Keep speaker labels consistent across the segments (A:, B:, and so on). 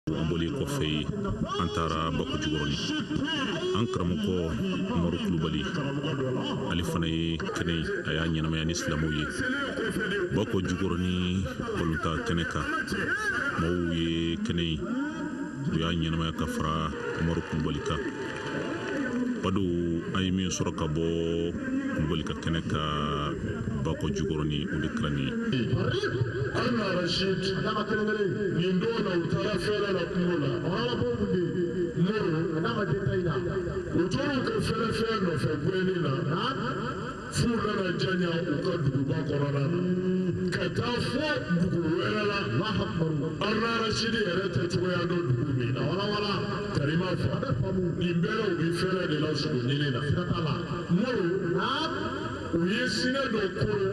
A: amboli ko fay antara bako jugoroni ankram ko Umaru Kulubali ali fanay kenay aya nyana mayani islamuye bako jugoroni kolunta keneka mawye kenay ya nyana maya kafra Umaru Kulubali ka padu ay mi suraka bo Kulubali ka keneka bako jugoroni udikrani
B: ana Rashid nindona utarafela na kumula wala bobude moro na majetaina utoro ka fela no febweni na fula na janya ukadu bakorana katafo buguwela la hakbaru ana Rashid yarata tuya do dugumi na wala tarima fa nimbele ubifela de la sudunini na fitala moro na uyesina do koro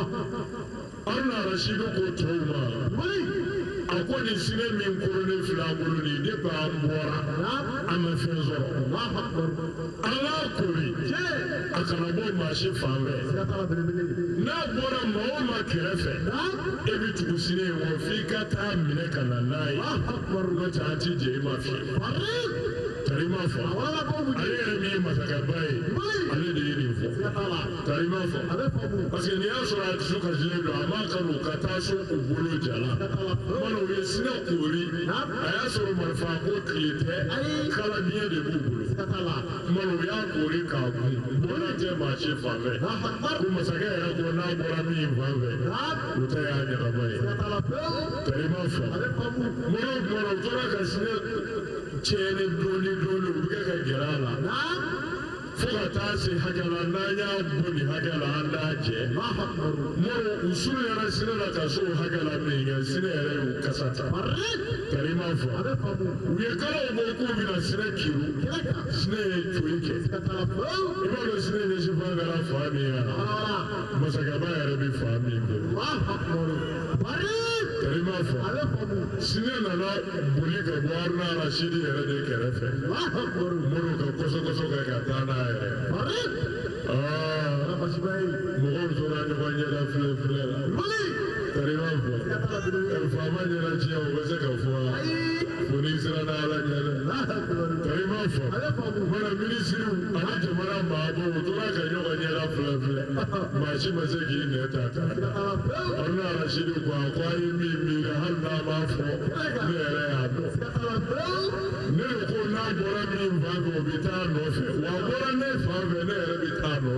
B: ana Rashid ko tawma akwai sine min kurune filabulu ne de ba mbora ama fenzo Allahu akbar Allah kuri akanabo mashi fawe na bora maoma kerefe ebi tukusine wo fika ta mine kana nai Allahu akbar no taati je ma fi tarima fa ale mi masakabai ale de yiri fo tarima fa parce que ni asura tuka jedo amaka no kataso ubulu jala mano yesina kuri ayasoro marfa ko klite kala biye de bubulu mano ya kuri ka bona je ma che fave ko masaka ya ko na bora mi fave utaya ya rabai tarima fa mano tora ka sine chene doli uga gerala fuka tasi hagala nanya buni hagala andaje moro usul ya rasina la kaso hagala menga sine yare kasata tarima fa uye kala uboku bina sine kiru sine tuike ibalo sine ne shifa gara fami ya masaka ba yare bi fami tarima fa sine nana buli ka gwarna Rashid yare de kerefe moro ka koso ka katana mugol zora ni wanya da fle tarima fa fama ni la chia ubeze ka fwa funi sira na ala nyale tarima fa mara ministry ana jamara babu tora ka nyoga nyala fle mashi mazeki ne tata ona Rashid kwa mi ga hanna ma fo ne re ya ne ko na bora mi mbago bitano fe wa bora ne fa ne re bitano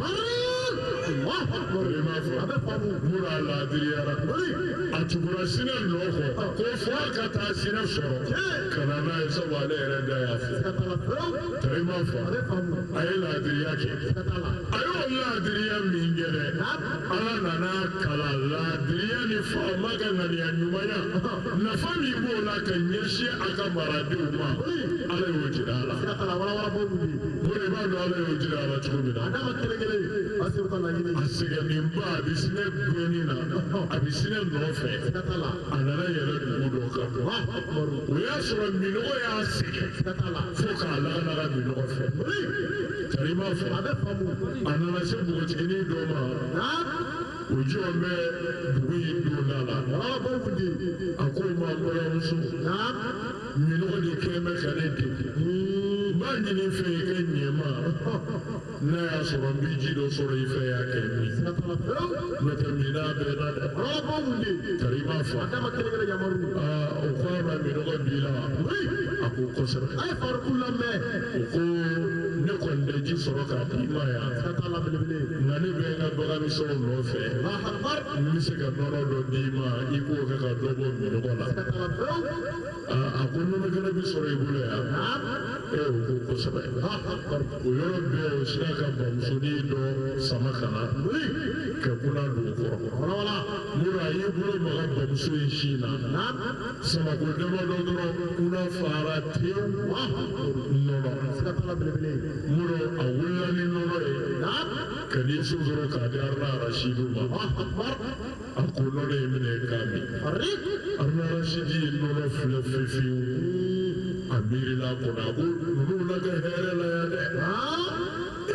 B: mura la diriyara atubura sine loko ko fa kata sine soro kana na isa wale renda ya fi tarima fa ayi la diriya ke ayo la diriya mingere ala nana kala la diriya ni fa maga ngani anyumanya na fami bo la kanyeshi aka maradi uma ala yojidala bore ba do ala yojidala tumina adama kelegele asige nimba abisine gwenina abisine nofe anara yere dudo ka oya sura minogo ya asige foka ala minogo fe tarima fa anara se bugotini doma ujo me buyi donala akoma mbola musu minogo de keme kanete ni fe ke nyema na ya soro biji do soro ife ya ke ni na termina be na tarima fa o kwa ma mi do bila aku ko soro ay far kullamme ko ne ko ndeji soro ka bima ya na ne be na boga mi so no fe mi se ka no do bima iko ka do bo mi do la aku no me kana bi soro ibule ya ko sabai o yoro be o shaka ba musuni do samakana ka kuna do ko wala mura yi buru maga ba musuni shina sama ko de do una fara te no muro awulla ni no ka ni su zoro ka da arna Rashidu ma ako no ne mine kami arna Rashidi no flefi amiri la kona ko nuna ga here la ya de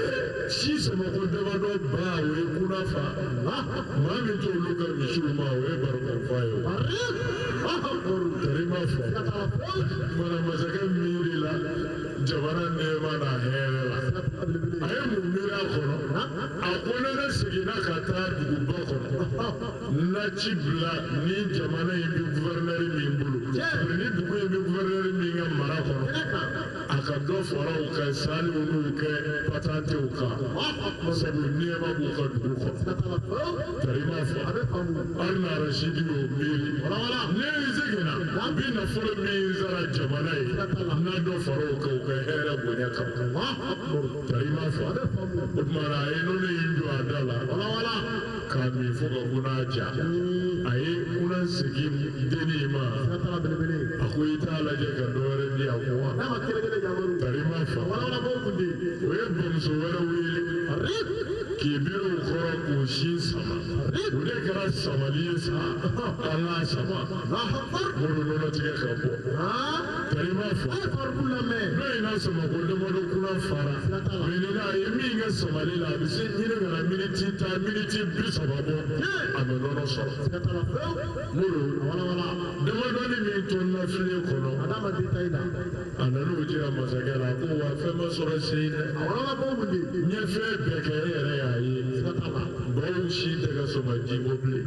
B: si sama ko dama do ba we kuna fa ma mi to luka mi shuru ma we bar ko fa yo tarima fa mana masaka mi la jabara ne mana hela ayi mu mira kono akona na sigina kata dugu ba kono na cibla ni jamana yi bi gouverneur mi bulu ni dugu yi bi gouverneur mi nga mara kono aka do fara o ka sali unu ke patante o ka sabu ni ma bu ka dugu ko tarima fa arna rashidi o miri ne zigina bi na folo mi zara jamana yi na do fara o ka hera gonya ka tarima fa mara eno ne indu adala ka mi foga kuna ja ayi kuna sigin deni ma akwai ta alaje ka dore ni akwa tarima fa we bom so wala wili ki biro khora ko shi sama ule kara samali sa Allah sama muru no tige ka bo tarima fa no ina sama ko de mo kuna fara meni na yemi ga samali la bi se ni na miniti ta miniti bi sababo ameno no so muru de mo do ni mi to na fili kono adama di taida ananu jira masagala ko wa fe mo so rasine wala bo mudi nye fe beke yere yayi bawo shi daga sama jibo ble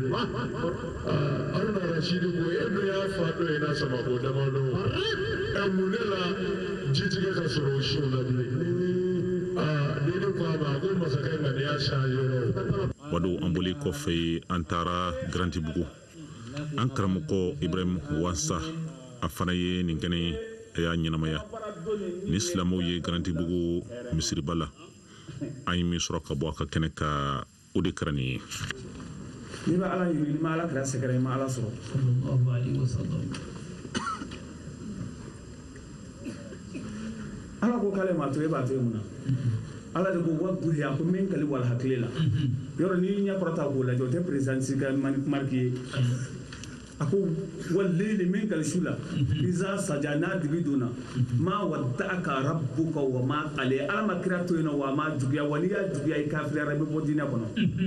B: arna rashidi ko ebe ya fado ina sama ko da mo do emunela jitige ka soro shi na ble dini ko ba ko masakai na ya shayo
A: wado amboli ko fe antara Grand Bugu an karamɔgɔ Ibrahim Wansa a fana ye nin kɛnɛ ya ɲɛnamaya ni silamɛw ye Grand Bugu misiriba la an ye min sɔrɔ ka bɔ a ka kɛnɛ ka o de kɛra nin ye
C: ni ba ala yiri ma ala kɛra sɛgɛrɛ ma ala sɔrɔ sallallahu alaihi wasallam ala ko k'ale ma to e b'a to mun na ala de ko wa buhi ko min kali wal hakila yoro ni nya prota ko la jote president siga marki ako wallayli min kal shula iza sajana dibiduna ma wadda'aka rabbuka wa ma qali ala makratu ina wa ma jugiya waliya jugiya kafir rabbi bodina kono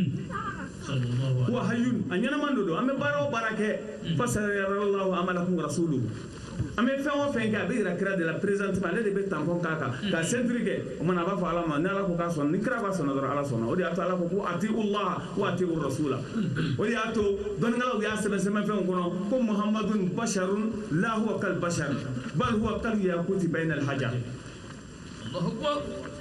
C: wa hayyun anyana mando do ame baro barake fasarallahu amalakum rasuluhu ame fɛn o fɛn kɛ a bɛ yira kira de la présentement ale de bɛ tampon k'a kan ka centre kɛ o mana a b'a fɔ ala ma ni ala ko k'a sɔnna ni kira b'a sɔnna dɔrɔn ala sɔnna o de y'a to ala ko ko atiu Allah wa atiu rasula o de y'a to dɔnnikɛlaw y'a sɛbɛn sɛbɛnfɛnw kɔnɔ ko muhammadun basharun la huwa kal bashar bal huwa kal yaquti bayna al hajar Allahu akbar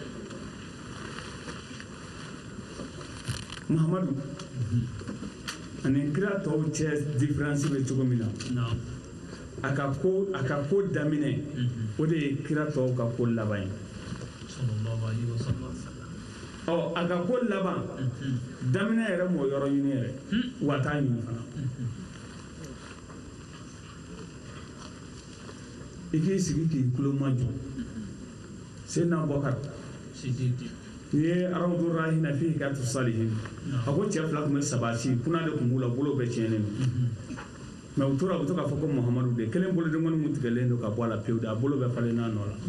C: muhammadu ani kira tɔw cɛ différence bɛ cogo min na aka ko daminɛ o de ye kira tɔw ka ko laban ye sallallahu alaihi wasallam aka ko laban daminɛ yɛrɛ m'o yɔrɔ ɲini yɛrɛ wa t'a ɲini fana i k'i sigi k'i tulo majɔ Seydina Abubakar ni ye arawdu rahina fihi ka tu salihin a ko cɛ fila tun bɛ sabati kunna de tun b'u la bolo bɛɛ tiɲɛnen mais u tora u to k'a fɔ ko Muhamadu de kelen bolodengɔni mun tigɛlen don ka bɔ a la pewu de a bolo bɛ falen n'a nɔ la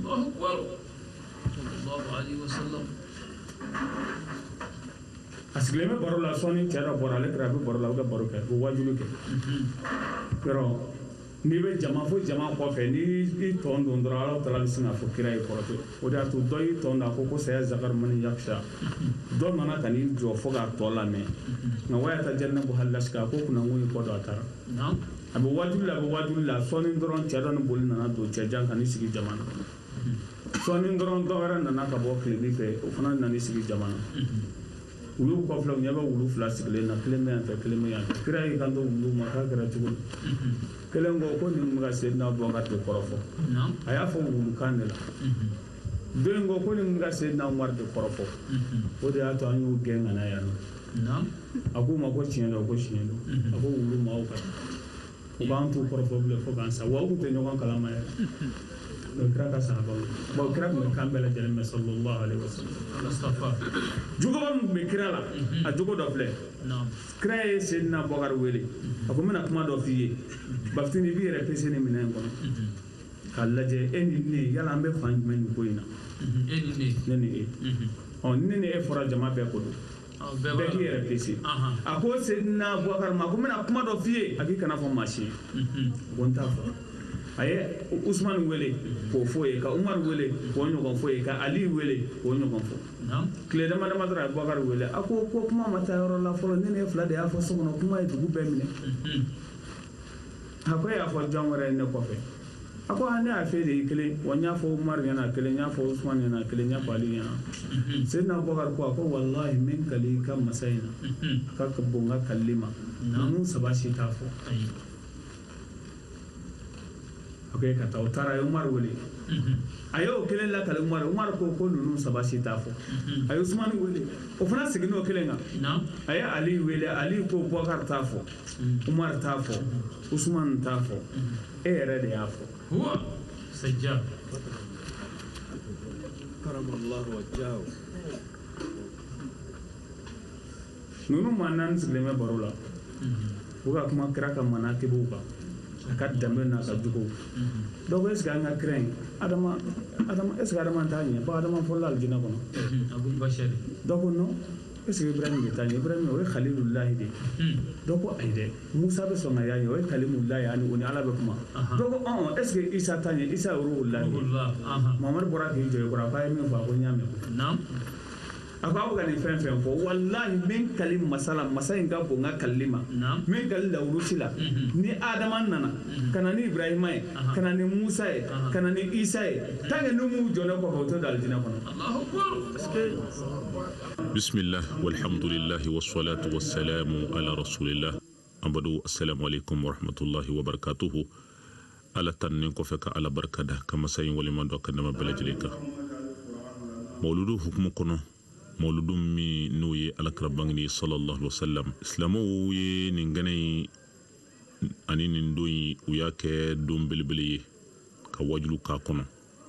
C: a sigilen bɛ baro la sɔɔni cɛ dɔ bɔra ale kɛrɛ a bɛ baro la u bɛ baro kɛ u wajibi kɛ yɔrɔ n'i bɛ jama fo jama kɔfɛ ni i tɔn don dɔrɔn Alahu Taala bɛ sin k'a fɔ kira ye kɔrɔtɛ o de y'a to dɔ y'i tɔn da ko saya zakar mani yaksha dɔ nana ka n'i jɔ fo k'a tɔ lamɛn nka wayata jannabu halasika ko kunnakun ye kɔ dɔ a taara a bɛ wajuli la sɔɔni dɔrɔn cɛ dɔ ni boli nana don cɛ jan ka n'i sigi jama na sɔɔni dɔrɔn dɔ wɛrɛ nana ka bɔ tilebin fɛ o fana nana i sigi jama na wulu kɔfilɛ u ɲɛ bɛ wulu fila sigilen na kelen bɛ yan fɛ kelen bɛ yan fɛ kira y'i kanto wulu ma k'a kɛra cogo di kelen ko nin bɛ ka Seydina Abubakar de kɔrɔfɔ a y'a fɔ wulukan de la dɔ in ko nin bɛ ka Seydina Umar de kɔrɔfɔ o de y'a to an y'o gɛn ka na yan nɔ a k'u ma ko tiɲɛ don ko tiɲɛ don a ko wulu ma aw ka u b'an t'u kɔrɔfɔ bilen fo k'an sa wa u tun tɛ ɲɔgɔn kalama yɛrɛ kira ka sahabaw bon kira tun bɛ kan bɛɛ lajɛlen mɛn sallallahu alaihi wasallam juguba min tun bɛ kira la a jogo dɔ filɛ kira ye Seydina Abubakar wele a ko n bɛna kuma dɔ f'i ye Bafitini i b'i yɛrɛ pese ni minɛn kɔnɔ k'a lajɛ e ni ne yala an bɛ fan jumɛn nin ko in na ne ni e ni ne e fɔra jama bɛɛ ko don bɛɛ k'i yɛrɛ pese a ko Seydina Bubakar ma ko n bɛna kuma dɔ f'i ye a k'i kana fɔ maa si ye ko n t'a fɔ a ye Usmani wele k'o fɔ ye ka Umar wele k'o ɲɔgɔn fɔ ye ka Ali wele k'o ɲɔgɔn fɔ tile dama dama dɔrɔn a ye Bubakar wele a ko kuma ma taa yɔrɔ la fɔlɔ ne ne fila de y'a fɔ so kɔnɔ kuma ye dugu bɛɛ minɛ a ko e y'a fɔ jɔn wɛrɛ ye ne kɔfɛ a ko ne y'a fɛ de ye kelen wa n y'a fɔ Umar ɲɛna kelen n y'a fɔ Usman ɲɛna kelen n y'a fɔ Ali ɲɛna Seydina Bubakar ko a ko wallahi min kali ka masa in na ka bon ka kalli ma ninnu saba si t'a fɔ a ko e ka taa o taara a ye Umar wele a y'o kelen lakale Umar ko ninnu saba si t'a fɔ a ye Usman wele o fana seginn'o kelen kan a ye Ali wele Ali ko Bubakar t'a fɔ Umar t'a fɔ Usman t'a fɔ e yɛrɛ de y'a fɔ
D: هو سجاد
E: كرم الله وجهه
C: nunu manan sigilen bɛ baro la u ka kuma kira ka manakibuw kan a ka danbe n'a ka juguw dɔw ko est-ce que an ka kira in adama est-ce que adama t'a ɲɛ ba adama fɔlɔla alijinɛ kɔnɔ dɔw ko non est-ce que Ibrahim de t'a ɲɛ Ibrahim o ye Khalilullahi de dɔw ko ayi dɛ Musa bɛ sɔn ka y'a ɲɛ o ye Kalimullahi ani o ni Ala bɛ kuma dɔw ko est-ce que Isa t'a ɲɛ Isa ye Ruhullahi Muhamadu bɔra k'i jɔ i kɔrɔ a ko a ye min fɔ a ko n y'a mɛn a ko aw bɛ ka nin fɛn fɛn fɔ wallahi min kali masala masa in ka bon n ka kalili ma min kali lawurusi la ni Adama nana ka na ni Ibrahima ye ka na ni Musa ye ka na ni Isa ye tant que n'u m'u jɔlen kɔfɛ u tɛ don alijinɛ kɔnɔ
A: bismillah walhamdulillahi wassalatu wassalamu ala rasulillah abadu assalamu alaikum warahmatullahi wabarakatuhu ala tannin kɔfɛ ka ala barkada ka masa in waliman dɔ ka nama bɛɛ lajɛlen kan mawludu hukumu kɔnɔ mawludu min n'o ye alakira bangeni sallallahu alaihi wasallam islamaw ye nin gɛnɛ ani nin don u y'a kɛ don belebele ye ka wajulu k'a kɔnɔ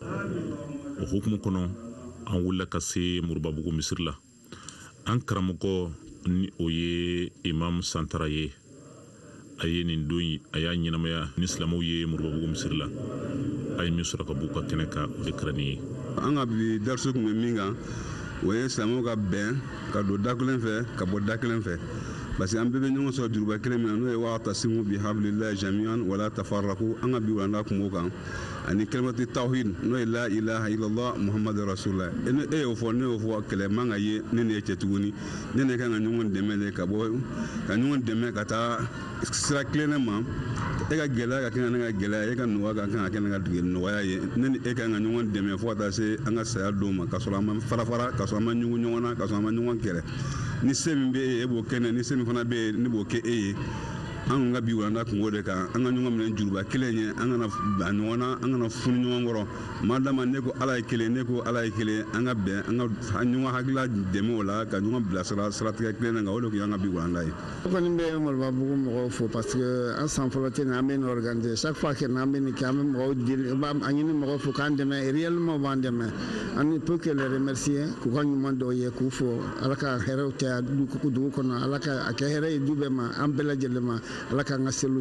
A: o hukumu kɔnɔ an wulila ka se Moribabugu Misiri la an karamɔgɔ ni o ye Imam Santara ye a ye nin don a y'a ɲɛnamaya ni silamɛw ye Moribabugu Misiri la a ye min sɔrɔ ka b'u ka kɛnɛ kan o de kɛra nin ye
F: an ka bi darisu kun bɛ min kan o ye silamɛw ka bɛn ka don da kelen fɛ ka bɔ da kelen fɛ parce que an bɛɛ bɛ ɲɔgɔn sɔrɔ juruba kelen min na n'o ye wa'tasimu bihablillahi jami'an wala tafarraqu an ka bi wulanda kun b'o kan ani kalimatu tawhid n'o ye la ilaha illallah muhammadu rasulullah e y'o fɔ ne y'o fɔ kɛlɛ man ka ye ne ni e cɛ tuguni ne ne kan ka ɲɔgɔn dɛmɛ de ka ɲɔgɔn dɛmɛ ka taa sira tilennen ma e ka gɛlɛya ka kɛ ne ka gɛlɛya e ka nɔgɔya ka kan ka kɛ ne ka nɔgɔya ye ne ni e kan ka ɲɔgɔn dɛmɛ fo ka taa se an ka saya don ma ka sɔrɔ an ma fara ka sɔrɔ an ma ɲugu ɲɔgɔn na ka sɔrɔ an ma ɲɔgɔn kɛlɛ ni se min bɛ e b'o kɛ ne ni se min fana bɛ ne b'o kɛ e ye an ka bi wulanda kungo de kan an ka ɲɔgɔn minɛ juruba kelen ye an kana ba ɲɔgɔn na an kana funu ɲɔgɔn kɔrɔ madama ne ko ala ye kelen ne ko ala ye kelen an ka bɛn an ka ɲɔgɔn hakilila dɛmɛ o la ka ɲɔgɔn bilasira siratigɛ kelen na kan o de kun y'an ka bi wulanda ye.
G: o kɔni bɛ Moribabugu mɔgɔw fo parce que an san fɔlɔ tɛ nin an bɛ nin organiser chaque fois que n'an bɛ nin kɛ an bɛ mɔgɔw deli an ɲini mɔgɔw fo k'an dɛmɛ réellement b'an dɛmɛ ani pour que les remercier k'u ka ɲuman dɔw ye k'u fo ala ka hɛrɛw caya dugu kɔnɔ ala ka a kɛ hɛrɛ ye du bɛɛ ma an bɛɛ lajɛlen ma ala ka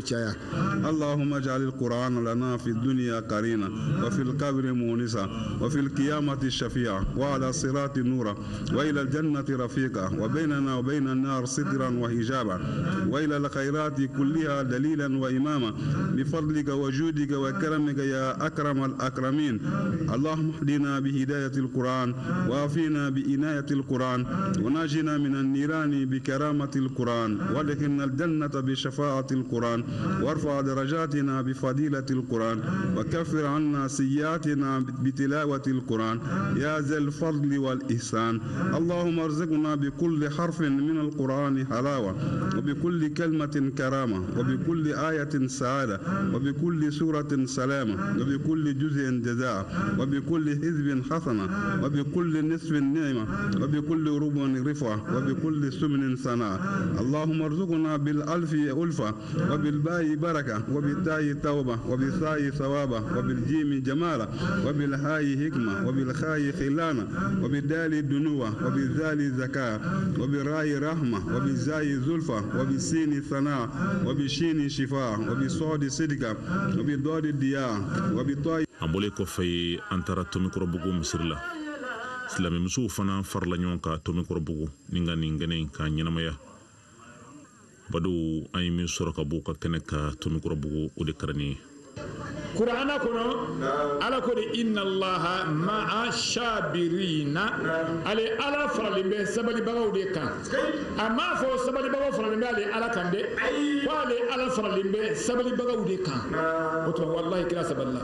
F: اللهم اجعل القرآن لنا في الدنيا قرينا وفي القبر مونسا وفي القيامة الشفيعة وعلى الصراط نورا وإلى الجنة رفيقا وبيننا وبين النار سترا وحجابا وإلى الخيرات كلها دليلا وإماما بفضلك وجودك وكرمك يا أكرم الأكرمين اللهم اهدنا بهداية القرآن وافينا بإناية القرآن وناجنا من النيران بكرامة القرآن وادخلنا الجنة بشفاعة القرآن وارفع درجاتنا بفضيلة القرآن وكفر عنا سيئاتنا بتلاوة القرآن يا ذا الفضل والإحسان اللهم ارزقنا بكل حرف من القرآن حلاوة وبكل كلمة كرامة وبكل آية سعادة وبكل سورة سلامة وبكل جزء جزاء وبكل حزب حسنة وبكل نصف نعمة وبكل ربع رفعة وبكل سمن صنعة اللهم ارزقنا بالألف ألفة وبالباء بركة وبالتاء توبة وبالثاء ثوابة وبالجيم جمالة وبالهاء حكمة وبالخاء خلانة وبالدال دنوة وبالذال زكاة وبالراء رحمة وبالزاء زلفة وبالسين ثناء وبالشين شفاء وبالصاد صدقة وبالضاد الدياء وبالطاء
A: ambole ko fay antara to Moribabugu Misiri la silami muso fana farla ɲɔgɔn ka tomi kɔrɔbugu ni ka nin kɛnɛ ka ɲɛnamaya badow an ye min sɔrɔ ka bɔ ka kɛnɛ ka tomi kɔrɔbugu o de karani ye
D: Qur'ana kono ala ko de inna allaha ma'a shabirina ale ala faralen bɛ sabalibagaw de kan a ma fɔ sabalibagaw faralen bɛ ale ala kan dɛ ko ale ala faralen bɛ sabalibagaw de kan o tuma wallahi kira sabalila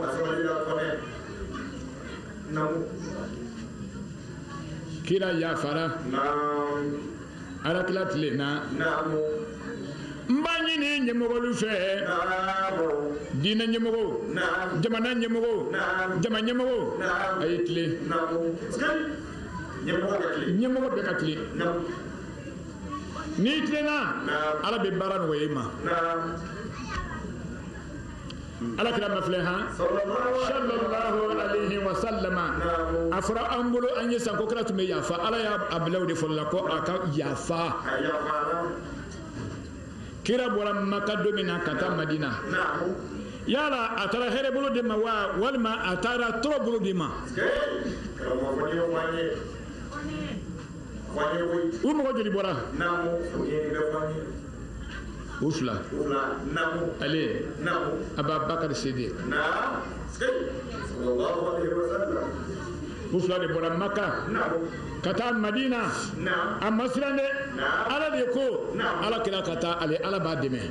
D: kira yafara ala kila tile na n b'a ɲini ɲɛmɔgɔlu fɛ diinɛ ɲɛmɔgɔ jamana ɲɛmɔgɔ jama ɲɛmɔgɔ a ye tile ɲɛmɔgɔ bɛɛ ka tile n'i tilenna ala bɛ baara nɔgɔya i ma ala kira ma filɛ han sallallahu alayhi wa sallama a fɔra an bolo an ye san ko kira tun bɛ yafa ala y'a bila o de fɔlɔ la ko a ka yafa kira bɔra Maka don min na ka taa Madina yala a taara hɛrɛ bolo de ma wa walima a taara tɔɔrɔ bolo de ma u mɔgɔ joli bɔra u fila ale Ababakar Siddiq u fila de bɔra Maka ka taa Madina a ma siran dɛ ala de ko ala kira ka taa ale ala b'a dɛmɛ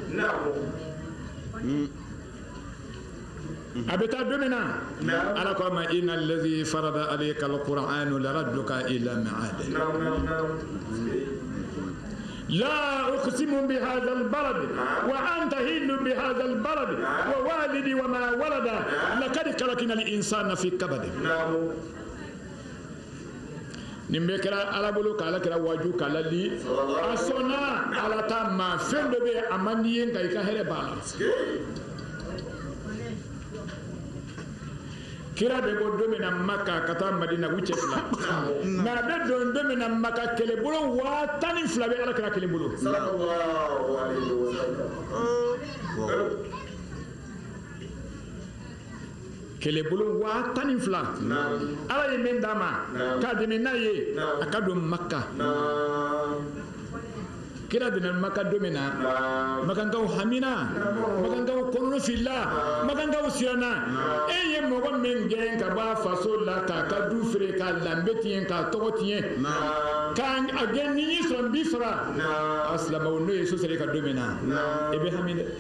D: a bɛ taa don min na ala ko a ma inna allazi farada alayka alqur'ana laradduka ila ma'ad لا أقسم بهذا البلد وأنت هيل بهذا البلد ووالدي وما ولد لقد خلقنا الإنسان في كبد nimbe kɛra ala bolo k'ala kɛra waju k'ala li a sɔnna ala ta ma fɛn dɔ bɛ a man di ye nka i ka hɛrɛ b'a la kira bɛ bɔ don min na Maka ka taa Madina u cɛ fila nka a bɛ don min na Maka kɛlɛbolo 12 bɛ ala kɛra kelen bolo kɛlɛbolo 12 ala ye min d'a ma k'a dɛmɛ n'a ye a ka don Maka kira donna Maka don min na Makankaw hamina Makankaw kɔnɔna filila Makankaw siranna e ye mɔgɔ min gɛn ka bɔ a faso la k'a ka du feere k'a danbe tiɲɛ k'a tɔgɔ tiɲɛ k'a gɛn ni y'i sɔrɔ n b'i fara a silamɛw n'o ye so sera i ka don min na i bɛ hami dɛ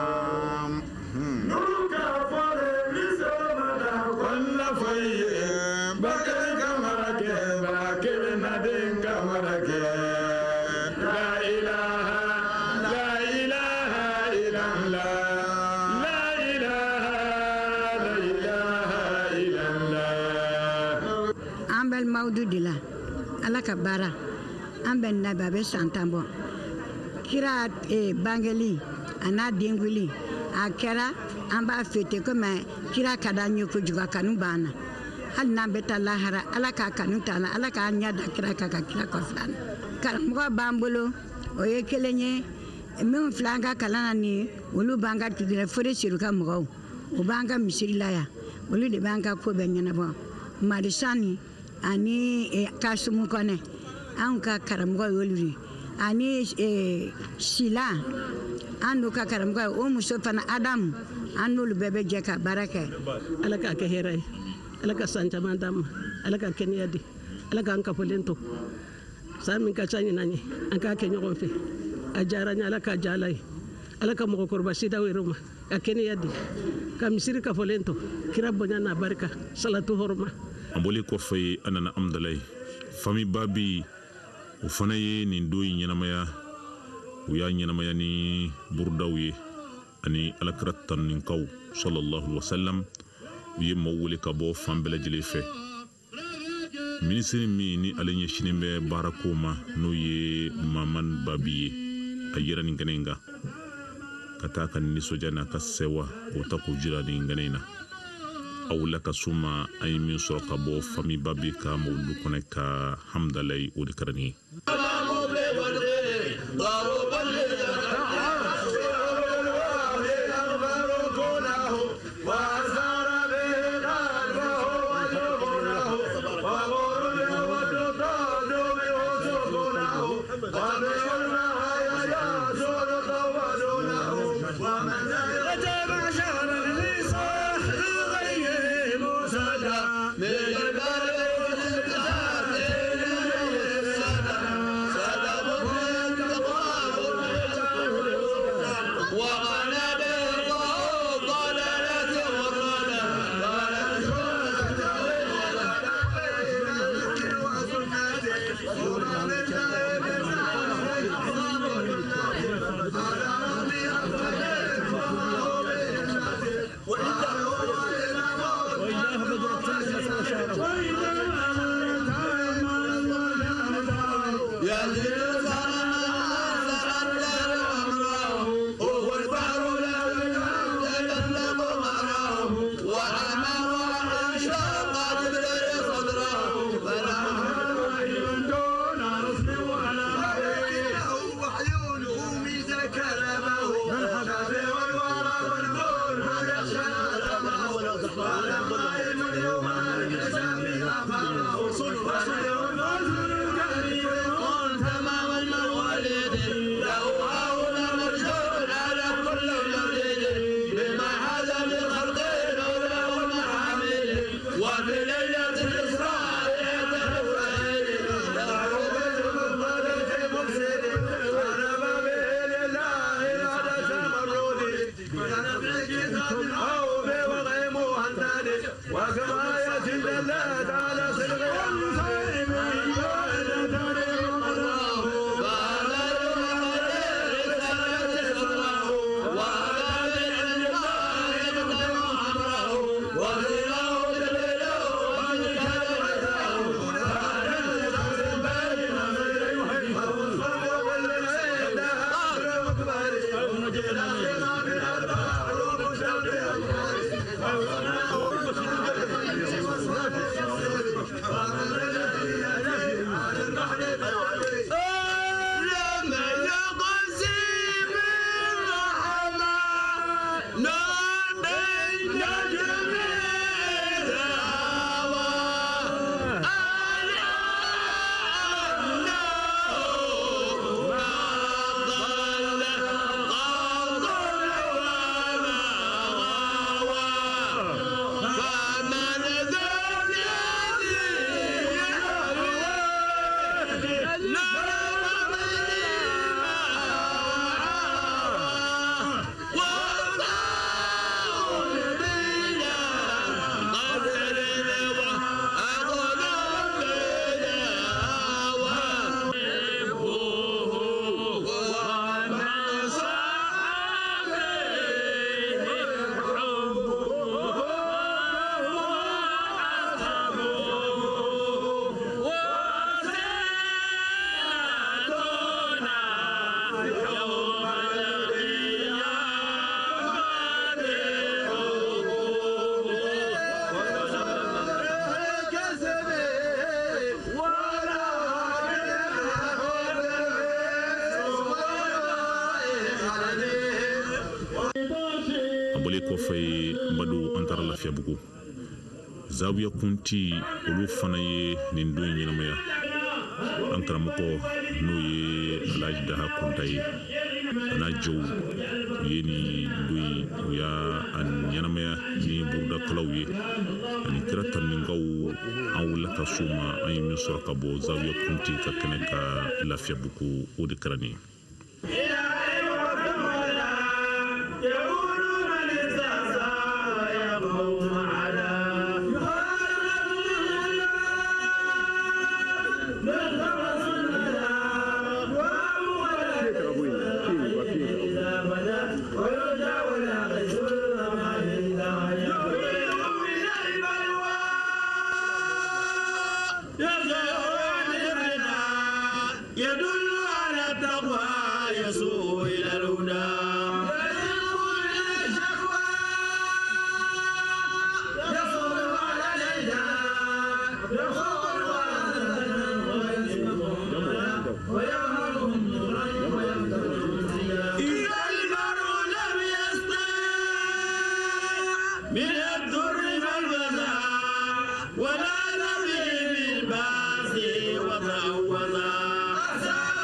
H: Dila ala ka baara an bɛ nabi a bɛ san 10 bɔ kira bangeli a n'a denguli a kɛra an b'a fete komi kira ka d'an ye kojugu a kanu b'an na hali n'an bɛ taa lahara ala k'a kanu t'an na ala k'a ɲɛ da kira kan ka kira kɔfilɛ an na karamɔgɔ b'an bolo o ye kelen ye minnu filɛ an ka kalan na nin olu b'an ka tudɛ fode siru ka mɔgɔw o b'an ka misiri la yan olu de b'an ka ko bɛɛ ɲɛnabɔ marisani ani Kasumu Kɔnɛ an ka karamɔgɔ y'olu de ani Sila an n'u ka karamɔgɔ ye o muso fana Adamu an n'olu bɛɛ bɛ jɛ ka baara kɛ
I: ala k'a kɛ hɛrɛ ye ala ka san caman d'an ma ala ka kɛnɛya di ala k'an kafolen to san min ka ca ɲinan ye an k'a kɛ ɲɔgɔn fɛ a diyara n ye ala k'a diya ala ye ala ka mɔgɔkɔrɔba sidaw yɛrɛ ma ka kɛnɛya di ka misiri kafolen to kira bonya n'a barika salatu hɔrɔma
A: an bɔlen kɔfɛ an nana Amdalayi fami babi o fana ye nin don in ɲɛnamaya u y'a ɲɛnamaya ni burudaw ye ani alakira tanuninkaw sallallahu alaihi wasallam u ye maaw wele ka bɔ fan bɛɛ lajɛlen fɛ minisiri min ni ale ɲɛsinen bɛ baarako ma n'o ye Mamani Babi ye a yera nin kɛnɛ in kan ka taa ka nisɔndiya n'a ka sewa o ta k'o jira nin kɛnɛ in na a wulila ka suma an ye min sɔrɔ ka bɔ fami Babi ka mawulu kɔnɔ ka Hamdalayi o de kɛra nin ye Bugu zawiya kunti olu fana ye nin don ɲɛnamaya an karamɔgɔ n'o ye Alhaji Daha Kunta ye a n'a jɔw u ye nin don u y'a ɲɛnamaya ni burudakalaw ye ani kira taninkaw an wulila ka s'u ma an ye min sɔrɔ ka bɔ zawiya kunti ka kɛnɛ ka Lafiyabugu o de kɛra nin ye.
J: ولا نبي بالباس وتعوضا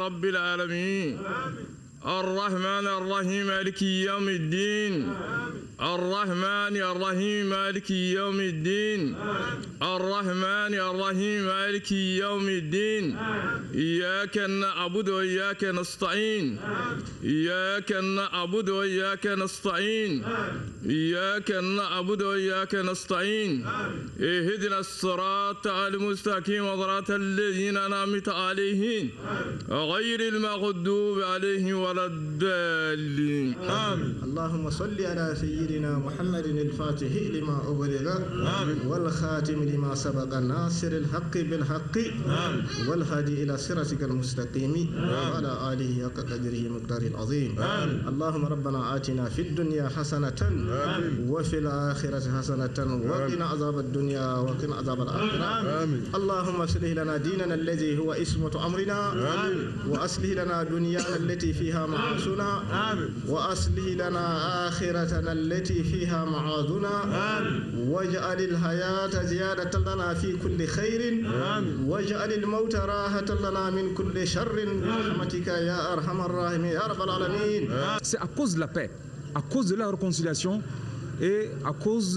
J: رب العالمين الرحمن الرحيم مالك يوم الدين الرحمن الرحيم مالك يوم الدين الرحمن الرحيم مالك يوم الدين إياك نعبد وإياك نستعين إياك نعبد وإياك نستعين إياك نعبد وإياك نستعين اهدنا الصراط المستقيم صراط الذين أنعمت عليهم غير المغضوب عليهم ولا الضالين
K: آمين. اللهم صل على سيدنا محمد الفاتح لما أغلق والخاتم لما سبق الناصر الحق بالحق والهادي إلى صراطك المستقيم وعلى آله حق قدره مقداره العظيم. اللهم ربنا آتنا في الدنيا حسنة وفي الآخرة حسنة وقنا عذاب الدنيا وقنا عذاب الآخرة. اللهم اصلح لنا ديننا الذي هو اسمة أمرنا وأصلح لنا دنيانا التي فيها معاشنا وأصلح لنا آخرتنا التي فيها معادنا واجعل الحياة زيادة لنا في كل خير واجعل الموت راحة لنا من كل شر برحمتك يا أرحم الراحمين يا رب العالمين.
D: C'est à cause de la paix, à cause de la réconciliation et à cause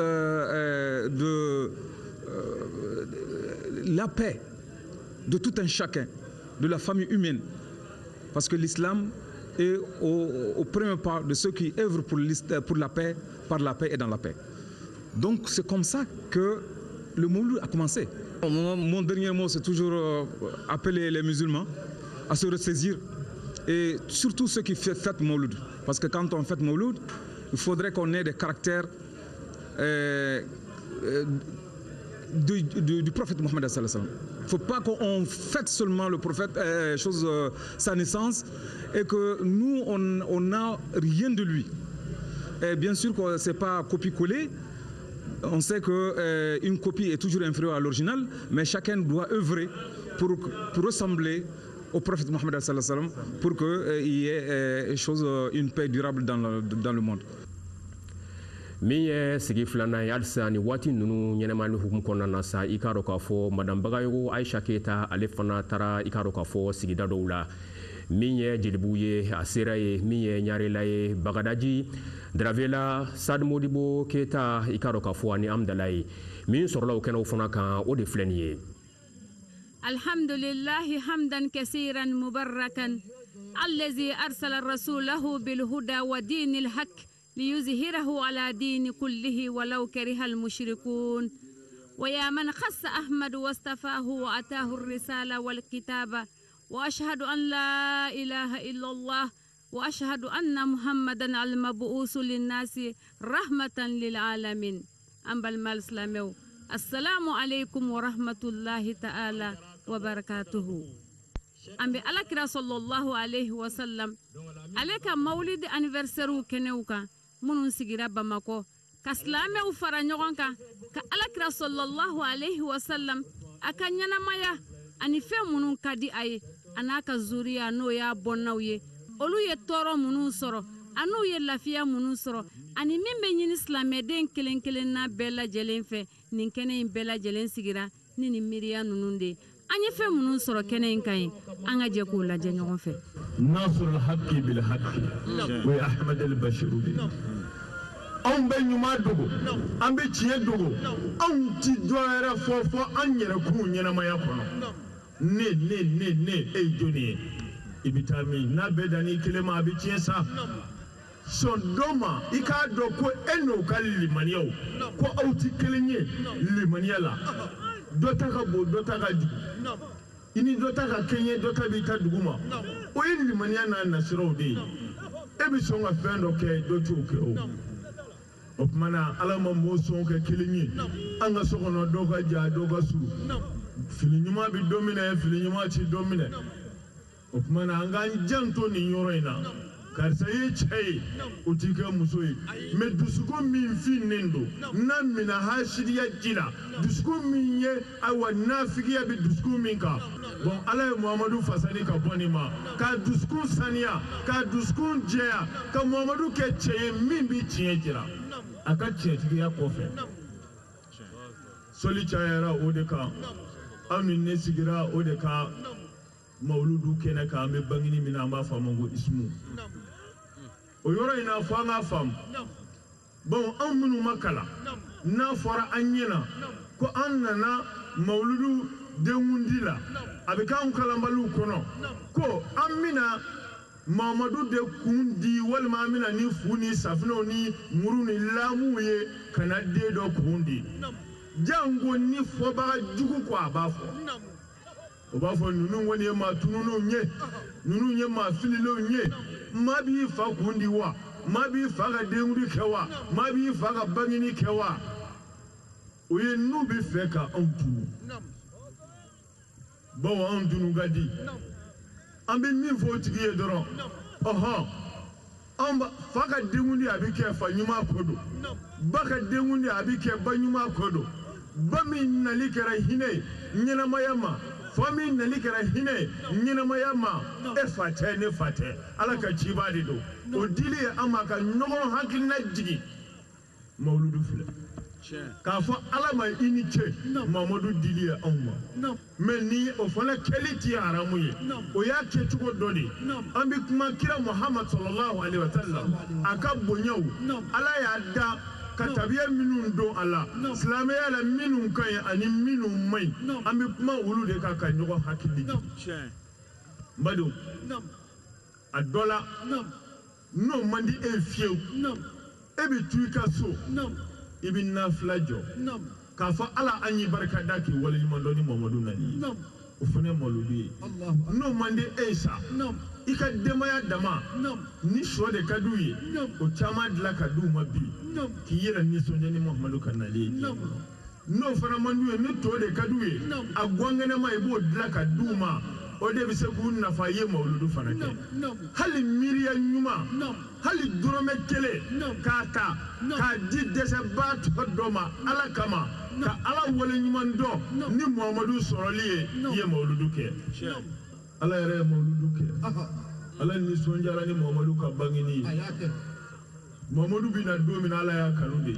D: de la paix de tout un chacun, de la famille humaine. Parce que l'islam est au premier pas de ceux qui œuvrent pour la paix, par la paix et dans la paix. Donc c'est comme ça que le Mawlud a commencé. Mon dernier mot, c'est toujours appeler les musulmans à se ressaisir, et surtout ceux qui fêtent Mawlud. Parce que quand on fête Mawlud, il faudrait qu'on ait des caractères du prophète Mohammed sallallahu alayhi wa sallam. Il ne faut pas qu'on fête seulement le prophète, sa naissance, et que nous, on n'a rien de lui. Et bien sûr que ce n'est pas copier-coller. On sait qu'une copie est toujours inférieure à l'original, mais chacun doit œuvrer pour ressembler au prophète Mohammed sallallahu alayhi wa sallam, pour qu'il y ait une paix durable dans le monde.
L: min ye sigi filanan ye halisa ni waati ninnu ɲɛnɛmali hukumu kɔnɔna na sa i k'a dɔn k'a fɔ madame bagayogo aisha keyita ale fana taara i k'a dɔn k'a fɔ sigida dɔw la min ye jelibuw ye a sera ye min ye ɲarela ye bagadaji dravela sadmodibo keyita i k'a dɔn k'a fɔ ani amdala ye min sɔrɔla o kɛnɛw fana kan o de filɛ nin ye
M: alhamdulillahi hamdan kasiran mubarakan allazi arsala rasulahu bilhuda wa dinil haq ليظهره على دين كله ولو كره المشركون ويا من خص أحمد واصطفاه وأتاه الرسالة والكتابة وأشهد أن لا إله إلا الله وأشهد أن محمدا المبعوث للناس رحمة للعالمين أم بالمسلمين السلام عليكم ورحمة الله تعالى وبركاته أم بالأكرا صلى الله عليه وسلم عليك مولد أنيفرسيرو كنوكا منون سيغرا باماكو كاسلامي وفرا نيغون كا كالاكرا صلى الله عليه وسلم اكا نيانا مايا اني في منون كادي اي انا كا زوريا نو يا بوناوي اولو يه تورو منون سورو انو يه لافيا منون سورو اني ميمبي نين اسلامي دين كلين كلين نا بلا جلين في نين كنين بلا جلين سيغرا نين ميريا نونوندي اني في منون سورو كنين كاين انغا جيكو لا جنيغون في
B: ناصر الحق بالحق واحمد البشير an bɛ ɲuman dogo an bɛ tiɲɛ dogo anw ti dɔ wɛrɛ fɔ an yɛrɛ kun ɲɛnamaya kɔnɔ ne e ye jɔnni ye i bɛ taa min n'a bɛɛ dan n'i kelen ma a bɛ tiɲɛ sa sɔn dɔ ma i k'a dɔn ko e n'o ka limaniyaw ko aw ti kelen ye limaniya la dɔ ta ka bon dɔ ta ka jugu i ni dɔ ta ka kɛɲɛ dɔ ta b'i ta dugu ma o ye limaniya n'a nasiraw de ye e bɛ sɔn ka fɛn dɔ kɛ dɔ t'o kɛ o. O kumana ala ma mɔɔ sɔn kɛ kelen ye an ka so kɔnɔ dɔw ka ja dɔw ka suru fili ɲuman bɛ don minɛ fili ɲuman ti don minɛ o kumana an k'an janto nin yɔrɔ in na karisa ye cɛ ye o ti kɛ muso ye mɛ dusukun min finnen don n'a mina hasidiya ji la dusukun min ye ayiwa nafigiya bɛ dusukun min kan bon ala ye muhamadu fasani ka bɔ nin ma ka dusukun saniya ka dusukun jɛya ka muhamadu kɛ cɛ ye min bɛ tiɲɛ jira a ka tiɲɛtigiya kɔfɛ soli cayara o de kan anw ni ne sigira o de kan mauludu kena ka ambe bangini mina ma famango ismu o yoro ina fa nga fam bon an munu makala na fora anyina ko annana mauludu de wundila abika on kalambalu kono ko amina Mamadou de kundi wal mamina ni funi safino ni muruni lamu ye kana de do kundi jango ni fo ba jugu ko abafo obafo nunu woni ma tununu nye ma fililo nye mabi fa kundi wa mabi fa ga de ngudi kewa mabi fa ga bangini kewa oye nubi feka antunu bawa antunu gadi ambe min fo tigiye doron oho amba faka dengundi abike fa nyuma kodo baka dengundi abike ba nyuma kodo bami nalikara hine nyina mayama fami nalikara hine nyina mayama e fate ne fate alaka chibadi do odili amaka nyogon hakilina jigi mauludu fule k'a fɔ ala ma i ni ce mamadu dili ye anw ma mais ni o fana kɛli ti haramu ye o y'a kɛ cogo dɔ de an bɛ kuma kira muhammad sallallahu alaihi wa sallam a ka bonyaw ala y'a da ka tabiya minnu don a la silamɛya la minnu ka ɲi ani minnu man ɲi an bɛ kuma olu de kan ka ɲɔgɔn hakili jigin n badenw a dɔ la n'o man di e ye fiyewu e bɛ tu i ka so ibn naflajo k'a fɔ ala an yi barika da k'i waleɲuman dɔn ni mamadu nani o fana ye mauludi ye n'o man di e ye sa i ka denbaya dama ni sɔ de ka d'u ye o caman dilan ka d'u ma bi k'i yɛrɛ nisɔndiya ni mamadu ka nali ye n'o fana man d'u ye ni to de ka d'u ye a gɔnkɛnɛma i b'o dilan ka d'u ma o de bɛ se k'u nafa ye mauludu fana kɛ hali miiriya ɲuman hali dɔrɔmɛ kelen k'a ta k'a di dɛsɛbaatɔ dɔ ma ala kama ka ala wale ɲuman dɔn ni muhamadu sɔrɔli ye i ye mauludu kɛ ala yɛrɛ ye mauludu kɛ ala nisɔndiyara ni muhamadu ka bangeni ye muhamadu bɛna don min ala y'a kanu de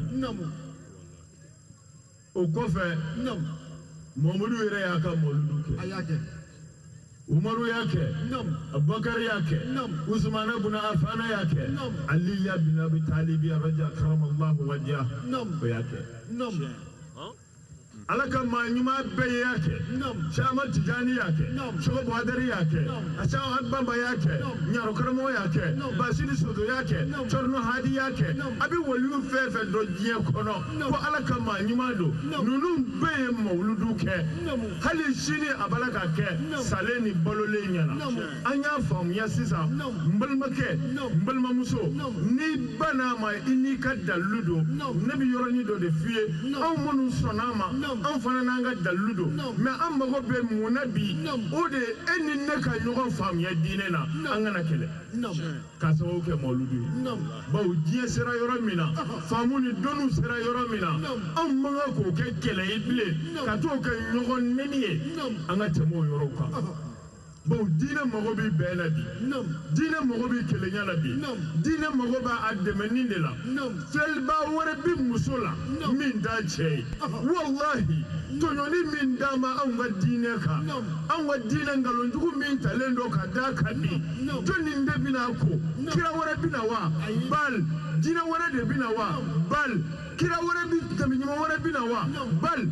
B: o kɔfɛ muhamadu yɛrɛ y'a ka mauludu kɛ umaru y'a kɛ abubakar y'a kɛ usmana buna afana y'a kɛ aliya bin abi talibi raja karamallahu wajhahu o y'a kɛ ala ka maa ɲuman bɛɛ y'a kɛ Chama Tijani y'a kɛ Sogo Buhadari y'a kɛ Asawa Bamba y'a kɛ Ɲaro karamɔgɔ y'a kɛ Basili Sodo y'a kɛ Cɔrɔnɔ Hadi y'a kɛ a bɛ waliyu fɛn fɛn dɔn diɲɛ kɔnɔ ko ala ka maa ɲuman don ninnu bɛɛ ye mawuludu kɛ hali sini a bala ka kɛ salen ni balolen ɲɛna an y'a faamuya sisan n balimakɛ n balimamuso ni ba n'a ma i n'i ka dalilu don ne bɛ yɔrɔnin dɔ de f'i ye anw minnu sɔnn'a ma an fana n'an ka dalilu don mais an mago bɛ mun na bi o de e ni ne ka ɲɔgɔn faamuya diinɛ na an kana kɛlɛ k'a sababu kɛ mawuludu ye bawo diɲɛ sera yɔrɔ min na faamu ni dɔnniw sera yɔrɔ min na anw man kan k'o kɛ kɛlɛ ye bilen ka t'o kɛ ɲɔgɔn nɛni ye an ka tɛmɛ o yɔrɔw kan bawo diinɛ mago bɛ bɛn na bi diinɛ mago bɛ kelenya la bi diinɛ mago b'a dɛmɛni de la fiyɛliba wɛrɛ bɛ muso la min t'a cɛ ye walahi tɔɲɔni min d'a ma anw ka diinɛ kan anw ka diinɛ nkalonjugu min talen don ka d'a kan bi jɔnni de bɛna ko kira wɛrɛ bɛna wa bal diinɛ wɛrɛ de bɛna wa bal kira wɛrɛ bi tɛmɛɲɔgɔn wɛrɛ bɛna wa bal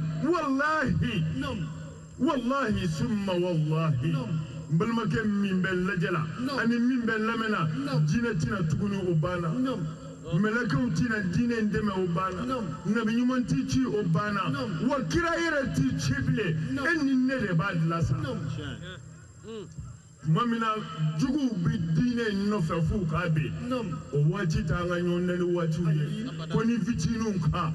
B: wallahi summa wallahi n balimakɛ min bɛ lajɛ la ani min bɛ lamɛn na diinɛ tɛna tuguni o banna mɛlɛkɛw tɛna diinɛ in dɛmɛ o banna nabi ɲuman t'i ci o banna wa kira yɛrɛ t'i ci bilen e ni ne de b'a dilan sa tuma min na juguw bɛ diinɛ in nɔfɛ f'u k'a ben o waati t'an ka ɲɔgɔn nɛni waatiw ye ko ni fitininw kan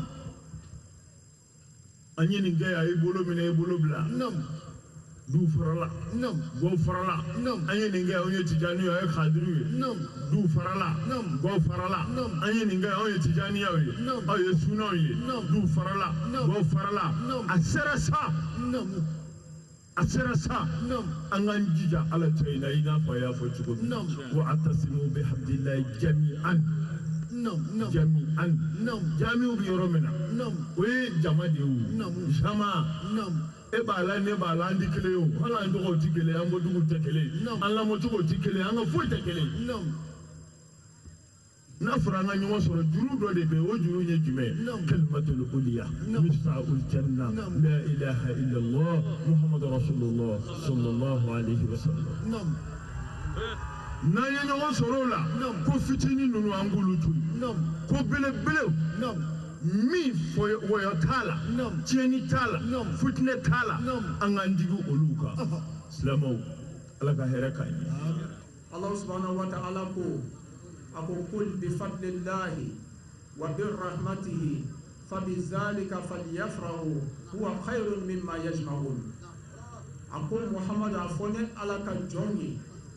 B: an ye nin kɛ a y'i bolo minɛ i bolo bila du farala gaw farala an ye nin kɛ anw ye tijani ye aw ye kadiriw ye du farala gaw farala an ye nin kɛ anw ye tijaniyaw ye aw ye sunaw ye du farala gaw farala a sera sa an k'an jija ala cɛ in na i n'a fɔ a y'a fɔ cogo min wa atasimu bihamdillahi jami'an jami'u bɛ yɔrɔ min na o ye jama de ye o jama e b'a la ne b'a la an di kelen o an k'an tɔgɔw ti kelen an bɔcogow tɛ kelen an lamɔcogow ti kelen an ka foyi tɛ kelen n'a fɔra an ka ɲɔgɔn sɔrɔ juru dɔ de bɛ yen o juru ye jumɛn kalimatul uliya miftaahul janna la ilaha illallah muhammadu rasulullah sallallahu alaihi wasallam n'an ye ɲɔgɔn sɔrɔ o la ko fitinin ninnu an k'olu to yen ko belebelew min wɔyɔ t'a la tiɲɛni t'a la fitinɛ t'a la an k'an digi olu kan silamɛw ala ka hɛrɛ k'an ye.
N: Allah subhanahu wa ta'ala ko ako kul bi fadlillahi wa bi rahmatihi fa bi zalika falyafrahu huwa khayrun mimma yajma'un. Ako Muhammad afone ala ka jɔn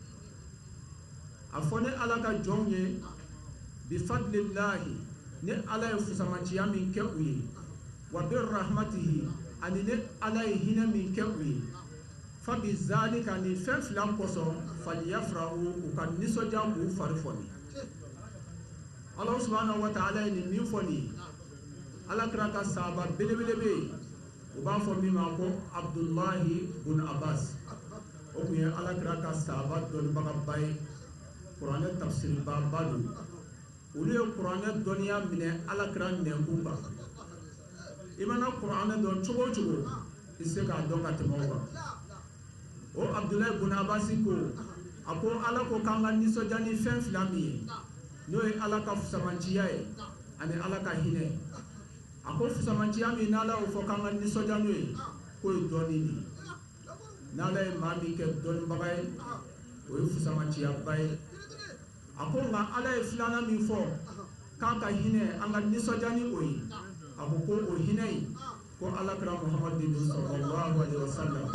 N: ye bi fadlillahi ne ala ye fusamanciya min kɛ u ye wa bi rahmatihi ani ne ala ye hinɛ min kɛ u ye fa bi zalika ni fɛn fila kosɔn falyafrahu u ka nisɔndiya k'u fari fɔni. Allah subhanahu wa ta'ala ye nin min fɔ nin ala kira ka sahaba belebele bɛ yen u b'a fɔ min ma ko Abdullahi bun Abbas o tun ye ala kira ka sahaba dɔnnibagaba ye kuranɛ tafsiriba ba don olu ye kuranɛ dɔnniya minɛ ala kira nɛnkun kan i mana kuranɛ dɔn cogo o cogo i se k'a dɔn ka tɛmɛ o kan o Abdullahi bun Abbas ko a ko ala ko k'an ka nisɔndiya ni fɛn fila min ye n'o ye ala ka fusamanciya ye ani ala ka hinɛ a ko fusamanciya min n'ala y'o fɔ k'an ka nisɔndiya n'o ye k'o ye dɔnni de ye n'ala ye maa min kɛ dɔnnibaga ye o ye fusamanciyaba ye a ko nka ala ye filanan min fɔ k'a ka hinɛ an ka nisɔndiya ni o ye a ko o hinɛ in ko alakira Muhammadu sallallahu alaihi wasallam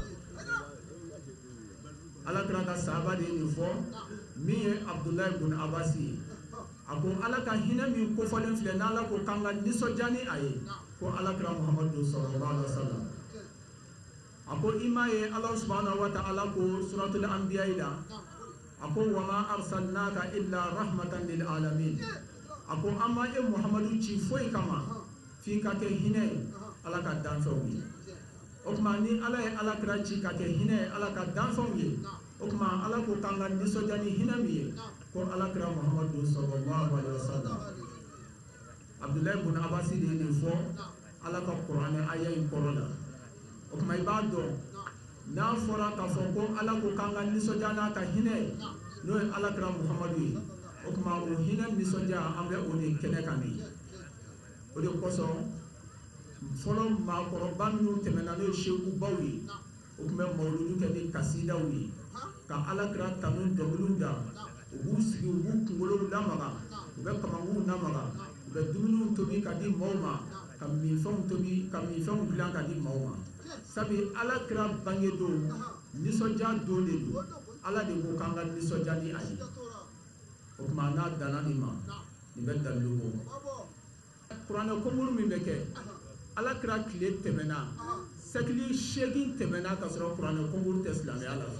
N: alakira ka sahaba de ye nin fɔ min ye Abdullahi bun Abbas ye a ko ala ka hinɛ min kofɔlen filɛ n'ala ko k'an ka nisɔndiya ni a ye ko alakira Muhammadu sallallahu alaihi wasallam a ko i m'a ye ala subhanahu wa ta'ala ko suratul anbiya la a ko wa ma arsalnaka illa rahmatan lil alamin a ko an ma e Muhammadu ci foyi kama f'i ka kɛ hinɛ ye ala ka danfɛnw ye o tuma ni ala ye alakira ci ka kɛ hinɛ ye ala ka danfɛnw ye o tuma ala ko k'an ka nisɔndiya ni hinɛ min ye ko alakira Muhammadu sallallahu alaihi wasallam Abdullahi bun Abbas de ye nin fɔ ala ka kuranɛ aya in kɔrɔ la o tuma i b'a dɔn n'a fɔra k'a fɔ ko ala ko k'an ka nisɔndiya n'a ka hinɛ ye n'o ye alakira Muhammadu ye o tuma o hinɛ nisɔndiya an bɛ o de kɛnɛ kan de o de kosɔn fɔlɔ maakɔrɔba minnu tɛmɛna n'o ye sekubaw ye o tun bɛ mawuludu kɛ ni kasidaw ye ka alakira tanu dɔnkiliw da u b'u sigi u b'u kunkolow lamaga u bɛ kamankun lamaga u bɛ dumuniw tobi ka di maaw ma ka minfɛnw tobi ka minfɛnw dilan ka di maaw ma sabu alakira bange don nisɔndiya don de don ala de ko k'an ka nisɔndiya ni a ye o tuma n'a danna nin ma nin bɛ dalilu bɔ kuranɛ konkuru min bɛ kɛ alakira tile tɛmɛna sɛkili 8 tɛmɛna ka sɔrɔ kuranɛ konkuru tɛ silamɛya la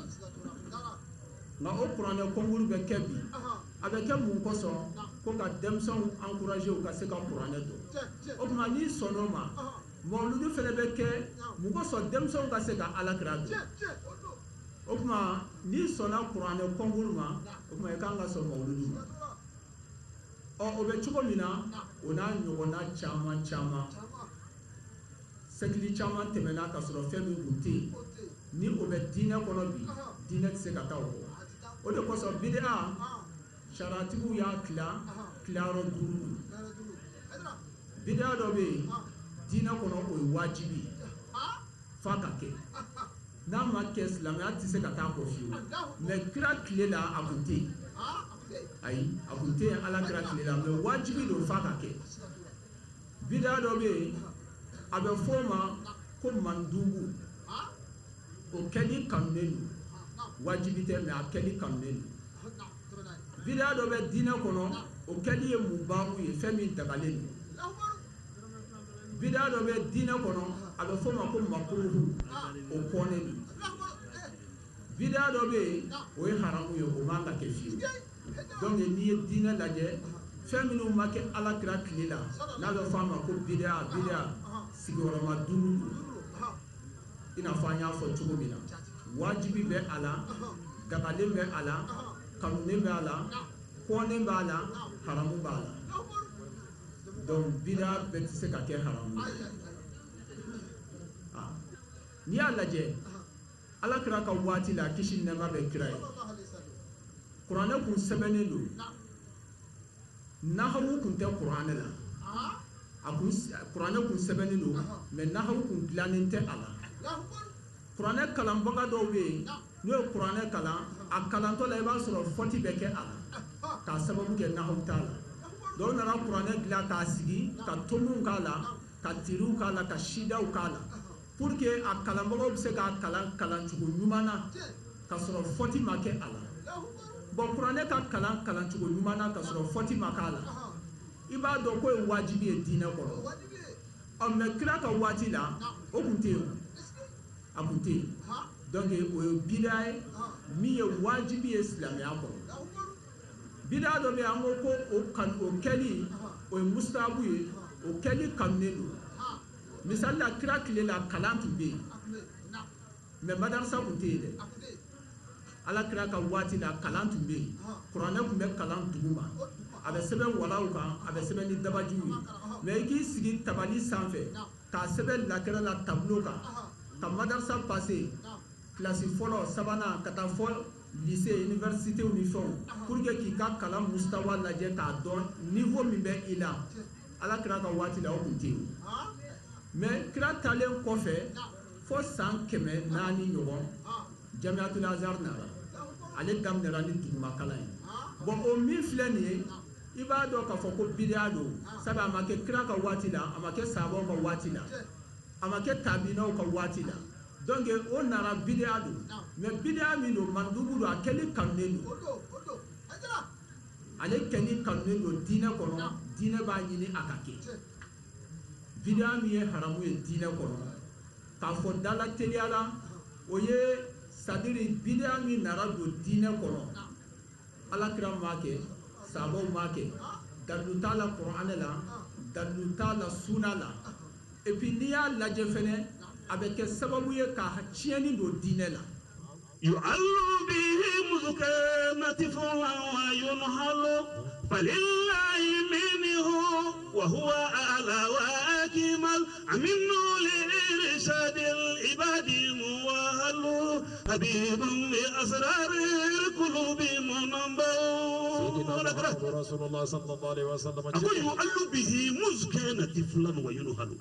N: nka o kuranɛ konkuru bɛ kɛ bi a bɛ kɛ mun kosɔn ko ka denmisɛnw encourager u ka se ka kuranɛ dɔn o tuma n'i sɔnn'o ma mawuludu fana bɛ kɛ mun kosɔn denmisɛnw ka se ka alakira dɔn o tuma n'i sɔnna kuranɛ konkuru ma o tuma i kan ka sɔn mawuludu ma o bɛ cogo min na o n'a ɲɔgɔnna caman caman sɛkili caman tɛmɛna ka sɔrɔ fɛn min tun tɛ yen ni o bɛ diinɛ kɔnɔ bi diinɛ tɛ se ka taa o kɔ o de kosɔn bidiya sariyatigiw y'a tilayɔrɔ 5 bidiya dɔ bɛ yen diinɛ kɔnɔ o ye wajibi f'a ka kɛ n'a ma kɛ silamɛya tɛ se ka taa kɔ fiyewu mɛ kira tile la a tun tɛ yen ayi a tun tɛ yen ala kira tile la mɛ wajibi don f'a ka kɛ bidiya dɔ bɛ yen a bɛ fɔ o ma ko mandugu o kɛli kanunen don wajibi tɛ mɛ a kɛli kanunen don bidiya dɔ bɛ diinɛ kɔnɔ o kɛli ye mubahu ye fɛn min dagalen don bidiya dɔ bɛ diinɛ kɔnɔ a bɛ fɔ o ma ko makuruhu o kɔnnen don bidiya dɔ bɛ yen o ye haramu ye o man ka kɛ fiyewu donc n'i ye diinɛ lajɛ fɛn minnu ma kɛ alakira tile la n'a bɛ fɔ a ma ko bidiya sigiyɔrɔma 5 ina fɔ an y'a fɔ cogo min na wajibi bɛ a la dagalen bɛ a la kanunen bɛ a la kɔnen b'a la haramu b'a la donc bida bɛɛ tɛ se ka kɛ haramu ye n'i y'a lajɛ alakira ka waati la kisi ni nɛɛma bɛ kira ye kuranɛ kun sɛbɛnnen don nahawu kun tɛ kuranɛ la kuranɛ kun sɛbɛnnen don mais nahawu kun dilannen tɛ a la kuranɛ kalanbaga dɔw bɛ yen n'o ye kuranɛ kalan a kalantɔ la i b'a sɔrɔ fɔti bɛ kɛ a la k'a sababu kɛ nahawu t'a la dɔw nana kuranɛ dilan k'a sigi ka tomiw k'a la ka tiriw k'a la ka sidaw k'a la pour que a kalanbagaw bɛ se k'a kalan kalancogo ɲuman na ka sɔrɔ fɔti ma kɛ a la bon kuranɛ ka kalan kalancogo ɲuman na ka sɔrɔ fɔti ma k'a la i b'a dɔn k'o ye wajibi ye diinɛ kɔnɔ mais kira ka waati la o kun tɛ yen a kun tɛ yen donc o ye bida ye min ye wajibi ye silamɛya kɔnɔ bida dɔ bɛ yen an ko o kɛli o ye mustahabu ye o kɛli kanunen don misali la kira tile la kalan tun bɛ yen mais madarasa kun tɛ yen dɛ ala kira ka waati la kalan tun bɛ yen kuranɛ kun bɛ kalan dugu ma a bɛ sɛbɛn walaw kan a bɛ sɛbɛn ni dabajiw ye mais i k'i sigi tabali sanfɛ k'a sɛbɛn lakɛrɛ la tableau kan ka madarasa passé kilasi fɔlɔ sabanan ka taa fɔ lycée université ni fɛnw pour que k'i ka kalan mustawa lajɛ k'a dɔn niveau min bɛ i la ala kira ka waati la o kun tɛ yen mais kira talen kɔfɛ fo san 400 ɲɔgɔn jamiatul azhar nana ale daminɛra ni duguma kalan ye bon o min filɛ nin ye i b'a dɔn k'a fɔ ko bidiya don sabu a ma kɛ kira ka waati la a ma kɛ sahabaw ka waati la a ma kɛ tabinaw ka waati la donc o nana bidiya don mais bidiya min don mandubu don a kɛli kanunen don ale kɛli kanunen don diinɛ kɔnɔ diinɛ b'a ɲini a ka kɛ bidiya min ye haramu ye diinɛ kɔnɔ k'a fɔ dala teliya la o ye sadiri bidiya min nana don diinɛ kɔnɔ alakira m'a kɛ sahabaw m'a kɛ dalilu t'a la kuranɛ la dalilu t'a la sunna la et puis n'i y'a lajɛ fɛnɛ a bɛ kɛ sababu ye ka tiɲɛni don diinɛ la
O: يعل به مذكرة وينهل فلله منه وهو أعلى وأكمل أمن لإرشاد العباد موهل حبيب بأسرار القلوب منبل
P: رسول الله صلى الله عليه وسلم
O: أقول يعل به مذكرة طفلا وينهل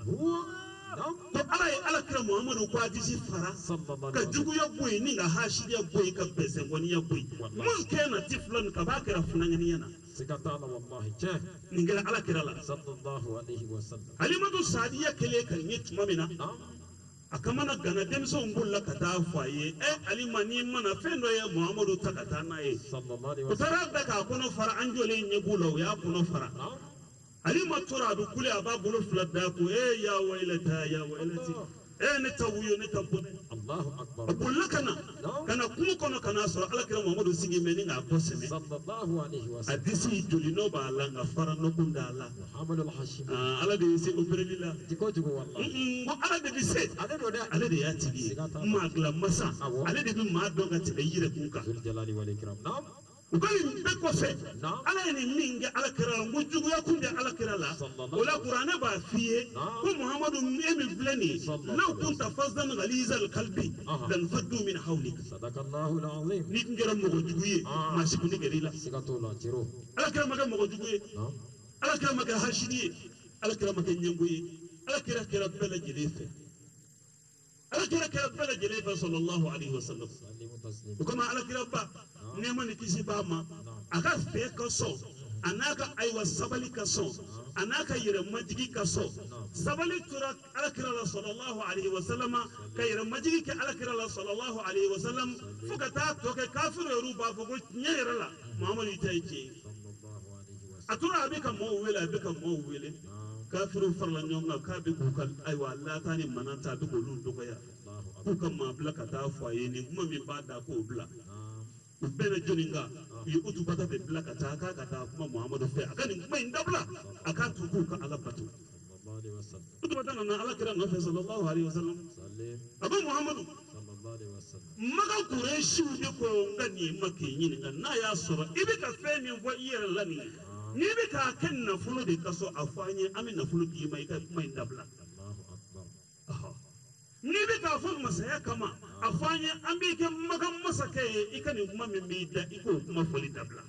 O: ko ala kira muhammadu ko hadisi fara ka juguya boyi ni ga hashiya boyi ka bese wani ya boyi mun kana tiflan ka ba kira funangani yana
P: sikata ala wallahi ce
O: ni ga ala kira la
P: sallallahu alaihi wasallam
O: halimatu sadiya kele kan yi tumamina akamana gana demso mbulla ka ta faye alima ni mana fendo ya muhammadu takata na ye
P: sallallahu alaihi
O: wasallam tara da ka kono fara anjole nyebulo ya kono fara alima tora du kule aba bulu fladda ko ya wailata ya wailati ne tawuyo ne tabun
P: Allahu akbar
O: bulla kana kuma kono kana so alakira muhammadu sigi meni na ko sene
P: sallallahu alaihi wasallam
O: hadisi julino ba la nga fara no kunda Allah
P: muhammadu al-hashim
O: ala de se obrelila
P: diko wallahi
O: ngo ala de bise ala de ya tigi magla masa ala de bi ma doga te yire kuka
P: zul jalali wal ikram na'am
O: ukali mbeko fe ala ni minge ala kira ngujugu ya kunde ala kira la wala qur'ana ba fiye ko muhammadu emi blani law kunta fazdan ghaliza alqalbi lan faddu min hawlik
P: sadaqallahu alazim
O: ni ngera mo juguye ma sikuni gerila
P: sigato la jiro
O: ala kira maga mo juguye ala kira maga hashidi ala kira maga nyanguye ala kira bela jelefe ala kira bela jelefe sallallahu alaihi wasallam kuma ala kira ba nema ni kisi ba ma aka fe ka so anaka aiwa sabali ka so anaka yire majigi ka so sabali tura alakira sallallahu alaihi wasallam ka yire majigi ke alakira sallallahu alaihi wasallam fuka ta to ke kafiru ruba fugo nyere la muhammadu tayi atura abika mo wele kafiru farla nyonga ka bi ku kan aiwa Allah tani mananta bi ko lu dogoya ku kan ma blaka ta faye ni kuma mi bada ko bla bene joninga yi utu bata be blaka ta ka ta kuma muhammadu fe akani kuma indabla aka tuku ka alabatu sallallahu alaihi wasallam utu bata na ala kira no fe sallallahu alaihi wasallam Abu Muhammadu maga Quraishi de ko ngani makinyi na ya sura ibi ka fe ni bo iyar lani ni bi ka kan na fulu de kaso afanye amin na fulu bi mai ka mai dabla ni bi ka fulu masaya kama afanye an bi ke magan masa kai ikani kuma min bi da iko kuma fuli dabla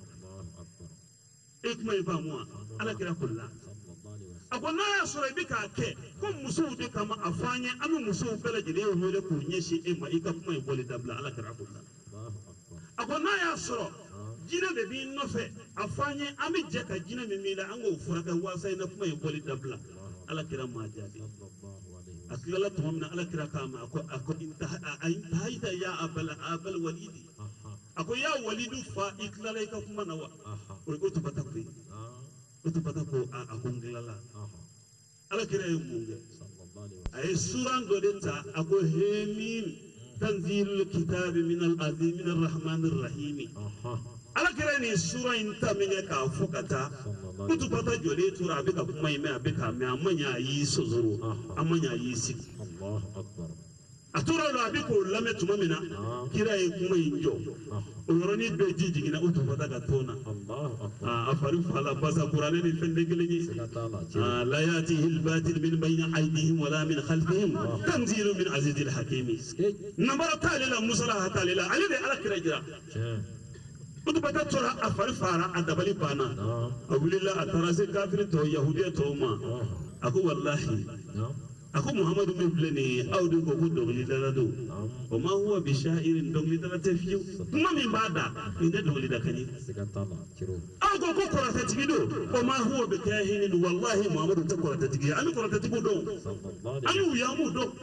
O: ikma ifamuwa ala kira kullu akona ya sura bi ka ke ko musu de kama afanye amin musu bela jide ho de ko nyeshi e ma ika kuma iboli dabla ala kira kullu akona ya sura jina de bi nofe afanye amin je ka jina mi mila ango furaka wasai na kuma iboli dabla ala kira ma jadi akilala tumamna ala kira kama ako intahaita ya abal walidi ako ya walidu fa ikilala ka kuma nawa o utubata ko utubata ko akongilala ala kira yumunge ay suran godenta ako hemin tanzilul kitab min al-azim min ar-rahman ar-rahim ala kira ni sura inta minga ka fokata utubata jole tura be ka kuma ime abeka me amanya yi sozoro amanya yi sik Allahu akbar atura lo abiko lame tumamina kira yi kuma injo oroni be jijigina utubata ka tona Allahu akbar afari fala basa qur'ani ni fende gelenyi la yatihi al-batil min bayni aydihim wala min khalfihim tanzilun min azizil hakim nambara talila musalaha talila ali de ala kira jira utubata tora afari fara adabali bana awulila atarase kafir to yahudiya to ma ako wallahi ako muhammadu mebleni awdu ko dogli dala do o ma huwa bi sha'irin dogli dala tafiyu kuma min bada inde dogli da kani ako ko korata tigido o ma huwa bi kahinin wallahi muhammadu ta korata tigido ami korata tigido ami ya mu do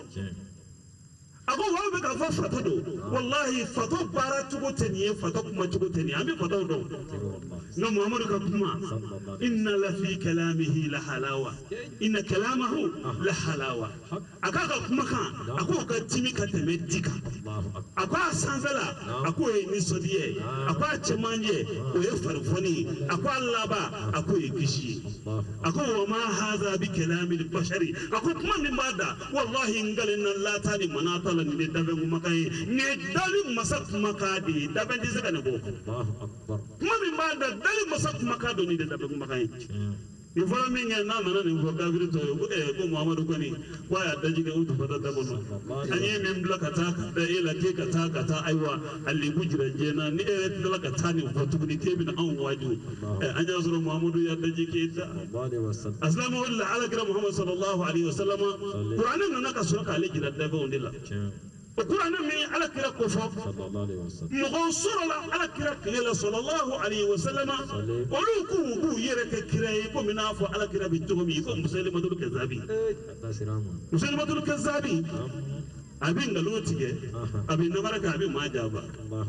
O: ako wa be ka fa fato do wallahi fato bara tugo teniye fato kuma tugo teniye ami fato do no muhammadu ka kuma inna la fi kalamihi la halawa inna kalamahu la halawa akaka kuma kan ako ka timi ka teme dika akwa sanzala ako ni sodiye akwa chemanje o ye farfoni akwa laba ako ye kishi ako wa ma hadha bi kalami al bashari ako kuma min bada wallahi ngalina la tani manata la ni dabe makai ne dali masak makadi dabe dizaka ne go kuma min bada dali masak makado ni dabe makai ni fara min ya na mana ni ko kafir to ko muhammadu ko ni wa ya daji ga utu fada da bono anye min blakata da ila ke kata aiwa alli bujira jena ni e blakata ni ko tu ni ke bin an waju anya zuru muhammadu ya daji ke ta aslamu ala kira muhammad sallallahu alaihi wasallam qur'anin nan ka so ka ali jira da ba undilla القرآن من على كلا كفر مغنصر على كلا كلا صلى الله عليه وسلم ولو كو يرك كلا يكون من عفو على كلا بالتهم يكون مسلمة الكذابي مسلمة الكذابي أبين قالوتي أبين نمرك أبين ما جابا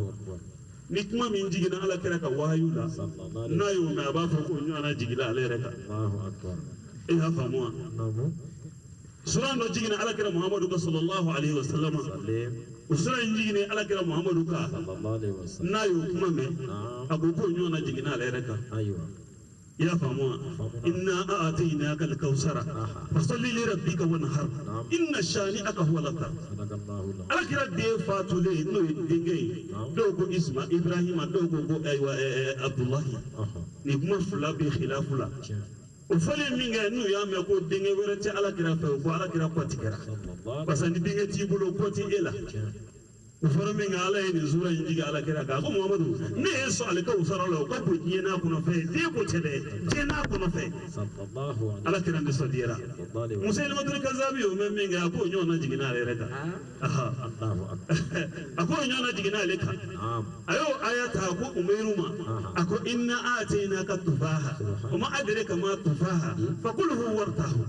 O: نكما من جينا على كلا كوايولا نايو ما بافو أنا جينا على ركا إيه فموا sura no jigine ala kira muhammadu sallallahu alaihi wasallam usura jigine ala kira muhammadu ka sallallahu alaihi wasallam nayo kuma me agogo nyo na jigine ala reka aywa ya famu inna a'tainaka al-kausara fasalli li rabbika wanhar inna shani'aka huwa al-abtar ala kira de fatule no dingai dogo isma ibrahima dogo go aywa abdullah ni kuma fula bi khilafula ufali minga nu ya me ko dinge werete ala kira fa ko ala kira ko tikira basani dinge ti bulo ko ti ela ufara minga ala ni zura injiga ala kira ka ko muhammadu ne so ala ka usara lo ko ko jina kuno fe de ko tede jina kuno fe sallallahu alaihi ala kira ndi sodira musailama tul kazabi o men minga ko nyona jigina ala reka aha allahu akbar ako nyona jigina ala ka ayo ayata ko umairuma ako inna atainaka tufaha kuma adraka ma tufaha fakulhu wartahu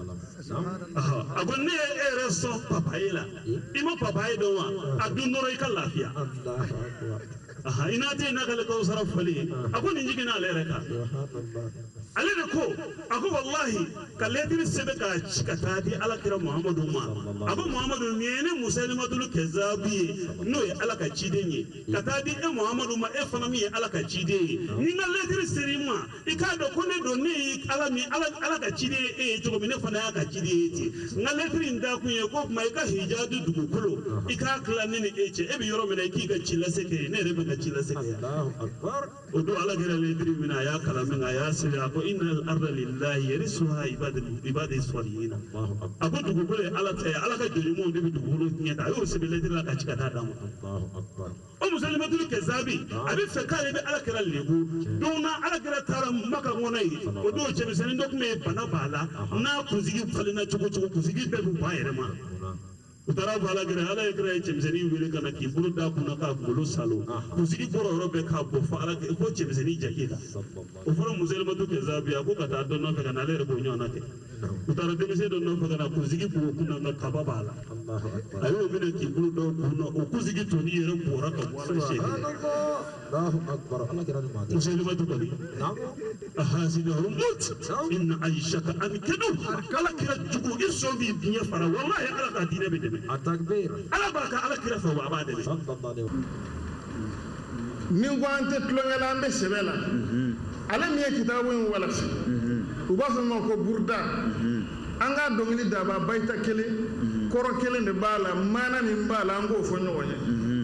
O: aha ako ne ereso papaila imo papaido wa noro ka lafiya aha ina te na kala ko saraf fali akon inji gina le reka alene ko ako wallahi ka letiri sebe ka chikatadi ala kira muhammadu ma ako muhammadu niene musalimatul kazabi no ya ala ka chidenye katadi e muhammadu ma e fana mi ala ka chide ni na letiri serima ikado kone do ni ala mi ala ka chide e jogo mi ne fana ya ka chide ti na letiri nda ku ye ko ma ka hijadu dugukulo ika kala ni eche e bi yoro mi na ki ka chila seke ne rebe ka chila seke Allahu akbar odo ala kira letiri mina ya kala mina ya sire ako إن الأرض لله يرثها عباد الصالحين أقول تقول على على كجريمون دي بتقولوا نيتا يوسف بالله لا كشكتا دام الله أكبر مسلمة الكذابي أبي فكر أبي على كلا ليبو دونا على كلا ترى ما كوناي ودو جمسين دوك مي بنا بالا نا كوزيجي فلنا تشوكو كوزيجي بيبو بايرما utara bala gere ala ekra chemzeni wele kana kiburu da kuna ka golo salo kusiki foro robe ka bo fa ala ko chemzeni jakida uforo muzelma to kezabiya ko kata don no kana le rebo nyona ke utara demese don no kana kusiki ko kuna na kababala Allahu akbar ayo mine kiburu do kuna o kusiki to ni yere bora ka wala shede Allahu akbar ala kira ma muzelma to bali ahasidahu mut in aishaka an kadu kala kira jugo iso bi binya fara wallahi ala ka dine be التكبير على بركة على كرفة وعبادة من قانت تلوغلان بسبلا على مية كتابين ولا في وباس نوكو بردا anga dongili daba baita kele koro kele ne bala mana ni bala ngo fonyoye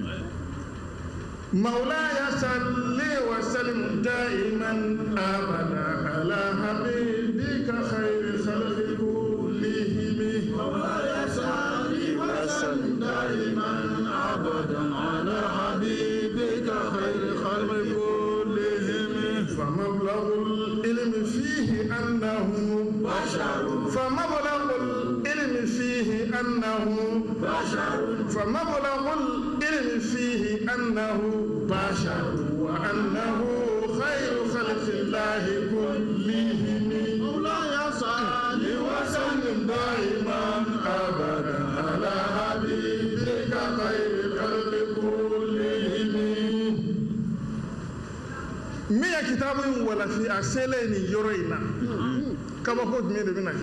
O: مولاي صل وسلم دائما ابدا على حبيبك خير خلق كلهم مولاي صل وسلم دائما ابدا على حبيبك خير خلق كلهم فمبلغ العلم فيه انه بشر فمبلغ العلم فيه انه بشر فمبلغ العلم فيه انه بشر وانه خير خلق الله كلهم مولاي صل وسلم دائما ابدا على حبيبك خير خلق كلهم مية كتاب ولا في أسلني يورينا كما قلت مين بينك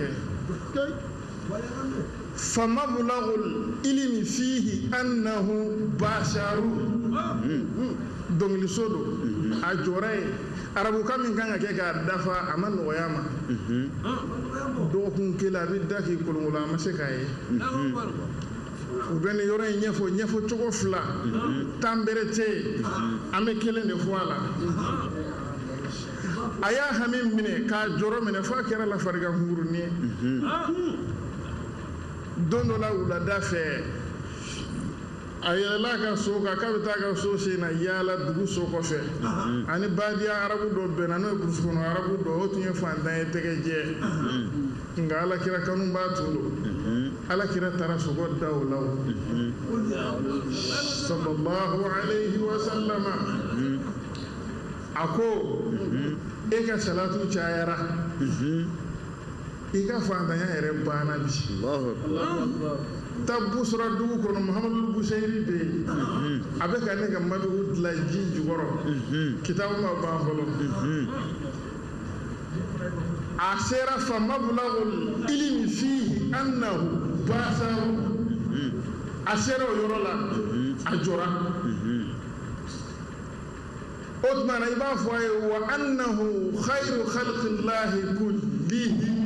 O: فمبلغ العلم فيه أنه بشر دون لسودو أجوري arabu kamin kan ke ga dafa aman wayama do kun kila bi daki kulungula masekaye ubeni yore nyefo choko fla tamberete ame kele ne foala aya hamim mine ka joro mine fa kera la farga nguruni dono la ula dafe ayela ka so ka bita ka so shi na yala dugu so ko fe ani badia arabu do benano e kursuno arabu do otunye fanda e tegeje ngala kira kanu batulo ala kira tara so go dawlaw sallallahu alayhi wa sallama ako eka salatu chayara ika fanda ya ere bana bi Allahu akbar tabu sura dugu kono muhammadu busayri be abe ka ne ga madu la ji jugoro kitabu ma ba holo asera fa mablagul ilmi fihi annahu basar asera yorola ajora otman iba foye wa annahu khairu khalqillahi kullihim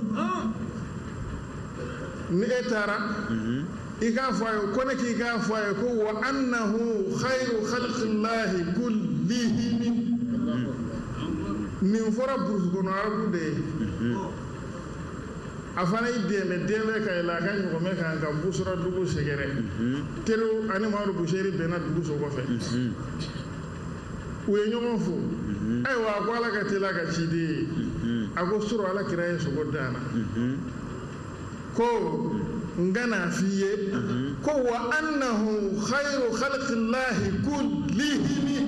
O: ni etara ika fayo kone ki ka fayo ko wa annahu khairu khalqillahi kullihim min fora burus kono arabu de afana ideme ka ila kan ko me kan ka busura dugu segere tero ani maru busheri bena dugu so ko fe uye nyomo fu ay wa ko ala ka tela ka chidi ago suro ala kiraye so godana ko ngana fiye ko wa annahu khairu khalqillahi kullihim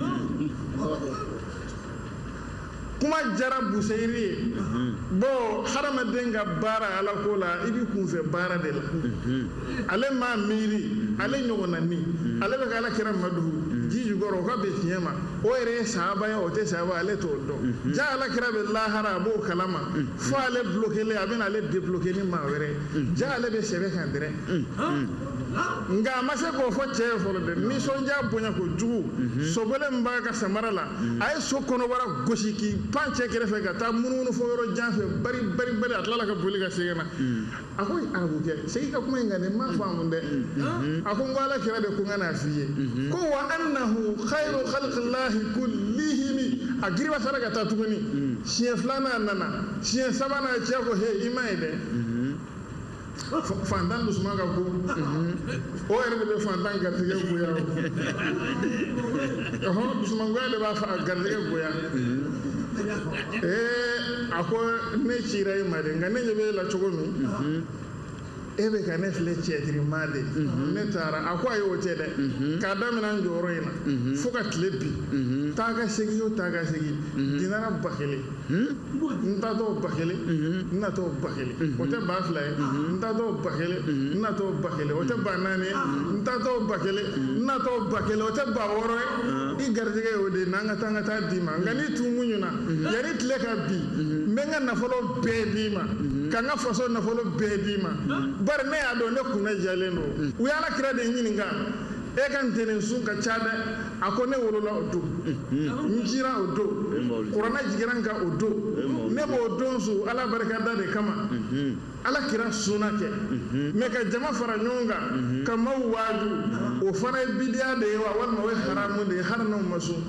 O: kuma jara busayri bo harama denga bara ala ko la ibi kun fe bara de la ale ma miri ale nyogona ni ale be kala kira madu
G: ji jugoro ka be tiɲɛ o yɛrɛ ye sahaba ye o tɛ sahaba ale t'o dɔn ja alakira bɛ lahara a b'o kalama fo ale bloquelen a bɛna ale débloquer ni maa wɛrɛ ja ale bɛ sɛbɛ kan dɛrɛ nka a ma se k'o fɔ cɛ ye fɔlɔ dɛ nisɔndiya bonya kojugu sobɔlen min b'a ka samara la a ye so kɔnɔbara gosi k'i pan cɛ kɛrɛfɛ ka taa munumunu fɔ yɔrɔ jan fɛ bari a tilala ka boli ka segin na a ko arabukɛ segin ka kuma in kan dɛ n m'a faamu dɛ a ko n ko alakira de ko n ka n'a f'i ye ko wa annahu khayru khalqillahi kullihim a giriba sara ka taa tuguni siɲɛ filanan nana siɲɛ sabanan cɛ ko he i ma ye dɛ fantan dusuman ka go o yɛrɛ de bɛ fantan garijɛgɛ goya o dusuman goya de b'a fa garijɛgɛ goya a ko ne cira i ma de nka ne ɲɛ b'e la cogo min e bɛ ka ne filɛ cɛtirima de ne taara a ko ayi o tɛ dɛ k'a daminɛ n jɔyɔrɔ in na fo ka tile bi taa ka segin o taa ka segin dinara ba kelen n taatɔ ba kelen n natɔ ba kelen o tɛ ba fila ye n taatɔ ba kelen n natɔ ba kelen o tɛ ba naani ye n taatɔ ba kelen n natɔ ba kelen o tɛ ba wɔɔrɔ ye i garijɛgɛ ye o de ye n'an ka taa d'i ma nka n'i tun muɲuna yanni tile ka bi n bɛ n ka nafolo bɛɛ d'i ma ka n ka faso nafolo bɛɛ d'i ma bari ne y'a dɔn ne kunna jɛlen don u y'ala kira de ɲininka e ka ntɛnɛnsun ka ca dɛ a ko ne wolola o don n jira o don kuranɛ jigira n kan o don ne b'o don su ala barikada de kama ala kira sunna kɛ mɛ ka jama fara ɲɔgɔn kan ka maaw waaju o fana ye bidiya de ye wa walima o ye haramu de ye hali n'o ma sun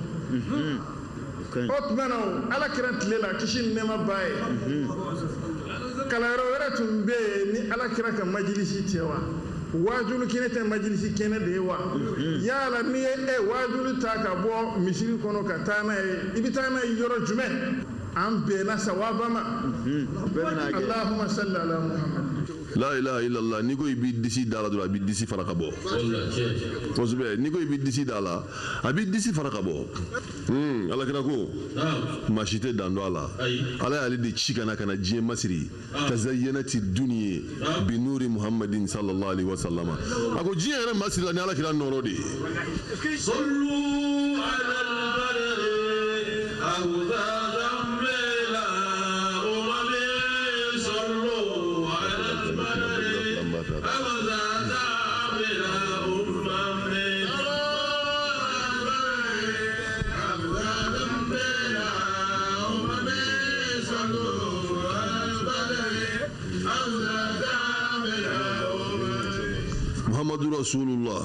G: o tuma na ala kira tile la kisi ni nɛɛma b'a ye kalanyɔrɔ wɛrɛ tun bɛ yen ni ala kira ka majilisi tɛ wa waajulu kɛnɛ tɛ majilisi kɛnɛ de ye wa yala n'i ye waajulu ta ka bɔ misiri kɔnɔ ka taa n'a ye i bɛ taa n'a ye yɔrɔ jumɛn an bɛnna sawaba ma Allahumma salli ala Muhammad.
Q: La ilaha illallah n'i ko i b'i disi da la dɔrɔn a b'i disi fara ka bɔ kosɛbɛ n'i ko i b'i disi da la a b'i disi fara ka bɔ alakira ko maa si tɛ dan dɔn a la ala y'ale de ci kana diɲɛ masiri tazayyanati dunya bi nuri muhammadin sallallahu alaihi wasallam a ko diɲɛ yɛrɛ masiri la ni alakira nɔrɔ de ye sallu ala al-badri Muhammadu Rasulullah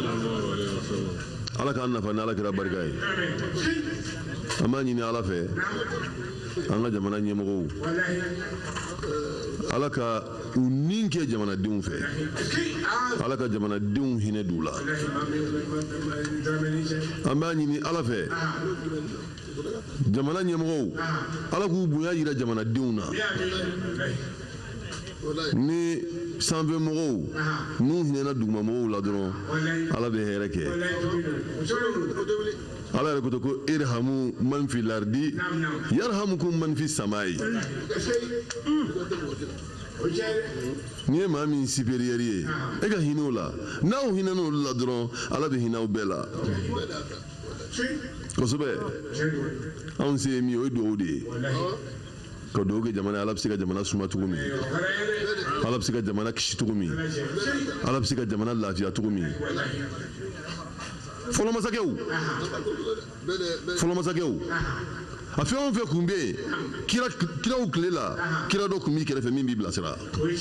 Q: ala k'an nafa ni ala kɛra barika ye an b'a ɲini ala fɛ an ka jamana ɲɛmɔgɔw ala ka u nin kɛ jamanadenw fɛ ala ka jamanadenw hinɛ d'u la an b'a ɲini ala fɛ jamana ɲɛmɔgɔw ala k'u bonya yira jamanadenw na ni sanfɛ mɔgɔw n'u hinɛna duguma mɔgɔw la dɔrɔn ala bɛ hɛrɛ kɛ ala yɛrɛ ko ten ko irhamu man fi lardi yarhamukum man fi samai n'i ye maa min supérieur ye e ka hinɛ o la n'aw hinɛna olu la dɔrɔn ala bɛ hinɛ aw bɛɛ la kosɛbɛ anw se ye min ye o ye dugawu de ye ka dugawu kɛ jamana ala bɛ se ka jamana suma cogo min ala bɛ se ka jamana kisi cogo min ala bɛ se ka jamana lafiya cogo min fɔlɔ masakɛw a fɛn o fɛn kun bɛ yen kiraw tile la kira dɔ kun b'i kɛrɛfɛ min b'i bilasira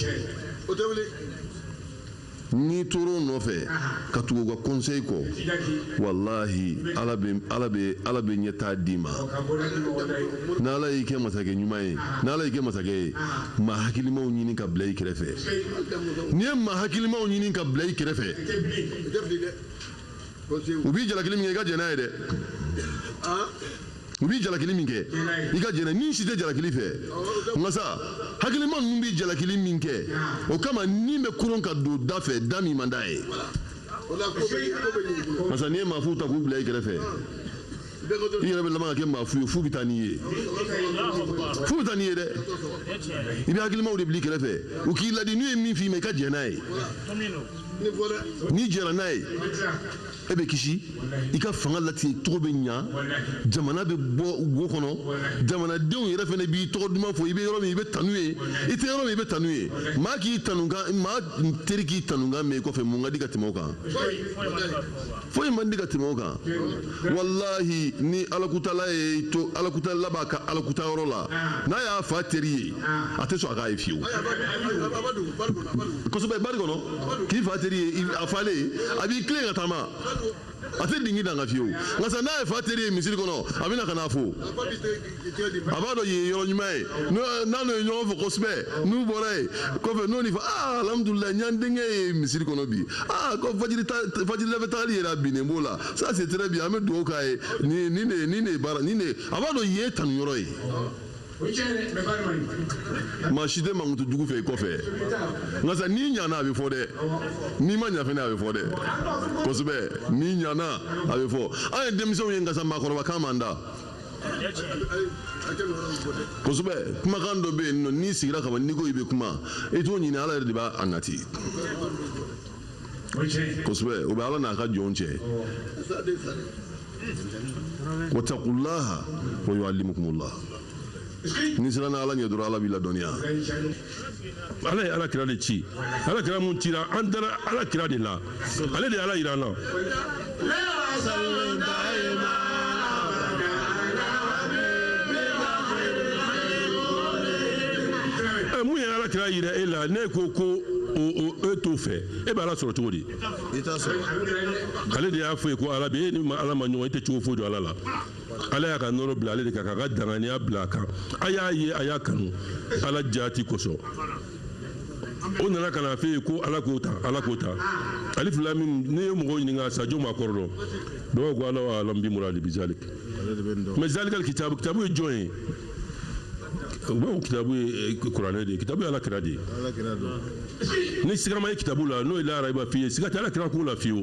Q: n'i tor'o nɔfɛ ka tugu u ka conseil kɔ walahi ala bɛ ɲɛtaa d'i ma n'ala y'i kɛ masakɛ ɲuman ye n'ala y'i kɛ masakɛ ye maa hakilimaw ɲini ka bila i kɛrɛfɛ n'i ye maa hakilimaw ɲini ka bila i kɛrɛfɛ u b'i jalakili min kɛ i ka jɛn n'a ye dɛ u b'i jalakili min kɛ i ka jɛn n'a ye ni si tɛ jalakili fɛ nka sa hakilima ninnu b'i jalakili min kɛ o kama ni bɛ kurun ka don da fɛ da min man d'a ye masa n'i ye maafu ta k'u bila i kɛrɛfɛ i yɛrɛ bɛ laban ka kɛ maafu ye f'u bɛ taa n'i ye f'u bɛ taa n'i ye dɛ i bɛ hakilimaw de bila i kɛrɛfɛ u k'i ladi n'u ye min f'i ma i ka jɛn n'a ye n'i jɛra n'a ye e bɛ kisi i ka fanga latigɛ cogo bɛ ɲa jamana bɛ bɔ wo kɔnɔ jamanadenw yɛrɛ fana b'i tɔgɔ duman fɔ i bɛ yɔrɔ min i bɛ tanu ye i tɛ yɔrɔ min i bɛ tanu ye maa k'i tanukan maa teri k'i tanukan mɛn kɔfɛ mun ka di ka tɛmɛ o kan foyi man di ka tɛmɛ o kan walahi ni alakutala ye to alakutala b'a ka alakuta yɔrɔ la n'a y'a fa teri ye a tɛ sɔn a k'a ye fiyewu kosɛbɛ bari kɔnɔ k'i fa teri ye a falen a b'i tilen ka taama a tɛ dingi dan ka fiyewu nka sisan n'a ye fa teri ye misiri kɔnɔ a bɛna ka n'a fo a b'a dɔn yen ye yɔrɔ ɲuman ye n'a n'o ye ɲɔgɔn fɔ kosɛbɛ n'u bɔra yen kɔfɛ n'o ni fɔ alhamdulilayi n y'an denkɛ ye misiri kɔnɔ bi ko fajiri tagali yɛrɛ binnen b'o la ça c'est très bien an bɛ dugawu k'a ye nin de ye baara nin de a b'a dɔn yen ye tanuyɔrɔ ye maa si tɛ mankutu jugu fɛ i kɔfɛ nka sisan n'i ɲana a bɛ fɔ dɛ n'i ma ɲa fɛnɛ a bɛ fɔ dɛ kosɛbɛ n'i ɲana a bɛ fɔ an ye denmisɛnw ye nka sisan maakɔrɔba kan man da kosɛbɛ kumakan dɔ bɛ yen nɔ n'i sigira ka ban n'i ko i bɛ kuma i t'o ɲini ala yɛrɛ de b'a nati kosɛbɛ o bɛ ala n'a ka jɔnw cɛ wattaqulaha wa yuallimukumullah ni siran ala ɲɛ dɔrɔn ala b'i ladɔnniya
R: ala ye ala kira de ci ala kira mun cira an dara ala kira de la ale de ye ala yira an na mun ye ala kira yira e la ne ko e t'o fɛ e bɛ ala sɔrɔ cogo di ale de y'a fɔ ye ko ala bɛ e ni ala ma ɲɔgɔn e tɛ cogo foyi dɔn ala la ala y'a ka nɔrɔ bila ale de kan k'a ka danganiya bila a kan a y'a ye a y'a kanu ala jaati kosɔn o nana ka na f'e ye ko ala k'o ta ala k'o ta ale fila min n'i ye mɔgɔw ɲininka sajo ma kɔrɔ dɔn dɔw ko ala wa alam bi muradi bi zalik mais zalikal kitabu ye jɔn ye u b'o kitabu ye kuranɛ de ye kitabu ye ala kira de ye ni sigama ye kitabu la n'o ye lahara i b'a f'i ye siga tɛ ala kira ko la fiyewu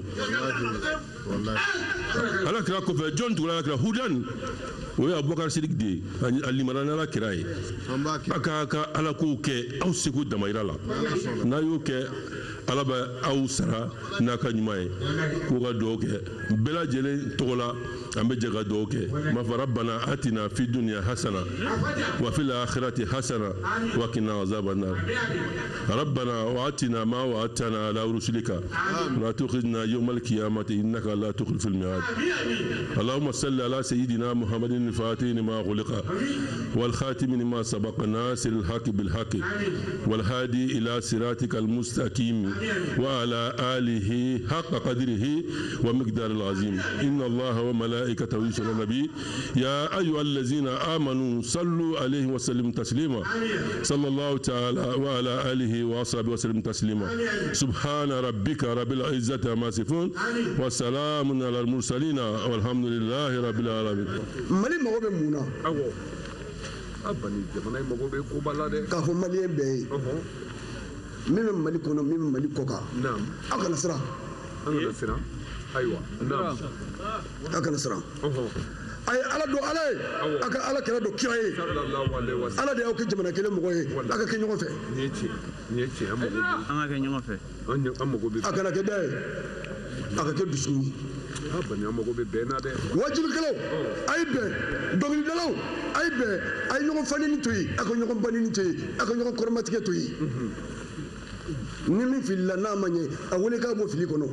R: ala kira kɔfɛ jɔn tugula ala kira hudan o ye abubakar sidik de ye a limana ni ala kira ye a ka ala kow kɛ aw seko damayira la n'a y'o kɛ ala bɛ aw sara n'a ka ɲuman ye k'o ka dugawu kɛ bɛɛ lajɛlen tɔgɔ la an bɛ jɛ ka dugawu kɛ ma fɔ rabbana atina fi dunya hasana wa fil akhirati hasana wa qina azaban nar rabbana wa atina ma wa'adtana ala rusulika la tukhzina yawmal qiyamati innaka la tukhliful mi'ad اللهم صل على سيدنا محمد الفاتح لما غلق والخاتم لما سبق ناصر الحق بالحق والهادي إلى صراطك المستقيم وعلى آله حق قدره ومقدار العظيم إن الله وملائكته يصلون على النبي يا أيها الذين آمنوا صلوا عليه وسلموا تسليما صلى الله تعالى وعلى آله وصحبه وسلم تسليما سبحان ربك رب العزة عما يصفون وسلام على المرسلين والحمد لله رب العالمين
S: mali mago bɛ mun na
T: abani jamana mago bɛ ko bala dɛ
S: k'a fɔ maliyɛn bɛɛ ye min bɛ mali kɔnɔ min bɛ mali kɔ kan aw kana siran
T: ayiwa
S: aw kana siran a ye ala don ala ye a ka ala kɛlɛ don kira ye ala de y'aw kɛ jamana kelen mɔgɔ ye a ka kɛ ɲɔgɔn fɛ
T: nin ye tiɲɛ an ka kɛ ɲɔgɔn fɛ an mago bɛ
S: a kana kɛ da ye a ka kɛ dusukun ye
T: an mago bɛ bɛn na dɛ
S: wajibikɛlaw a ye bɛn dɔnkilidalaw a ye bɛn a ye ɲɔgɔn fanini to yen a ka ɲɔgɔn banini to yen a ka ɲɔgɔn kɔrɔmatigɛ to yen ni min filila n'a ma ɲɛ a wele k'a bɔ fili kɔnɔ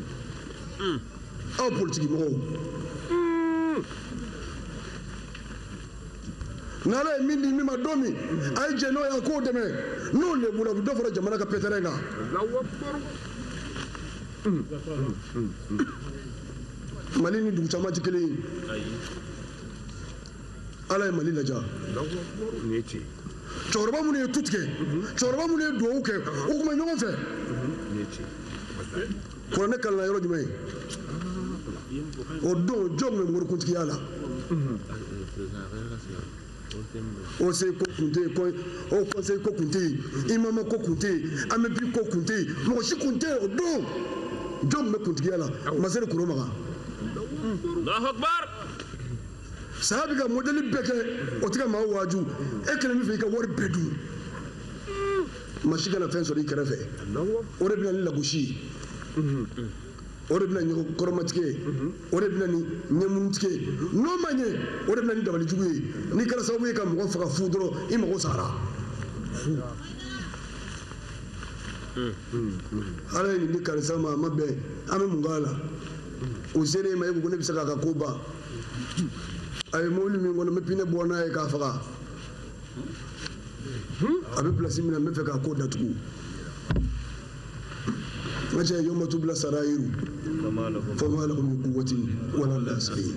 S: aw politiki mɔgɔw n'ala ye min di min ma don min a ye jɛ n'o ye a k'o dɛmɛ n'o lebula u bɛ dɔ fara jamana ka pɛtɛrɛn kan mali ni dugu caman tɛ kelen ye ala ye mali laja cɛkɔrɔba minnu ye tu tigɛ cɛkɔrɔba minnu ye dugawu kɛ o tun bɛ ɲɔgɔn fɛ kuranɛ kalanna yɔrɔ jumɛn ye o don jɔn tun bɛ morikuntigiya la o se ko kun tɛ yen o conseil ko kun tɛ yen imama ko kun tɛ yen amɛbi ko kun tɛ yen mɔgɔ si kun tɛ yen o don jɔn tun bɛ kuntigiya la masɛri kuro maga saya bɛ ka modèle bɛɛ kɛ o tɛ ka maa waaju e kɛlen min fɛ i ka wari bɛɛ dun maa si kana fɛn sɔrɔ i kɛrɛfɛ o de bɛ na ni lagosi ye o de bɛna ɲɔgɔn kɔrɔmatigɛ ye o de bɛna ni ɲɛmuntigɛ ye n'o ma ɲɛ o de bɛna ni dabalijugu ye n'i kɛra sababu ye ka mɔgɔ faga fu dɔrɔn i mago sara ala ye nin di karisa ma a ma bɛn an bɛ mun k'a la o selen ma e ko ne bɛ se k'a ka ko ban a ye mobili min kɔnɔ n bɛ pinɛ bɔ n'a ye k'a faga a bɛ pilasi min na n bɛ fɛ k'a ko datugu n ka cɛ yomatu bila sarayiru fama lahum min quwwatin wala nasirin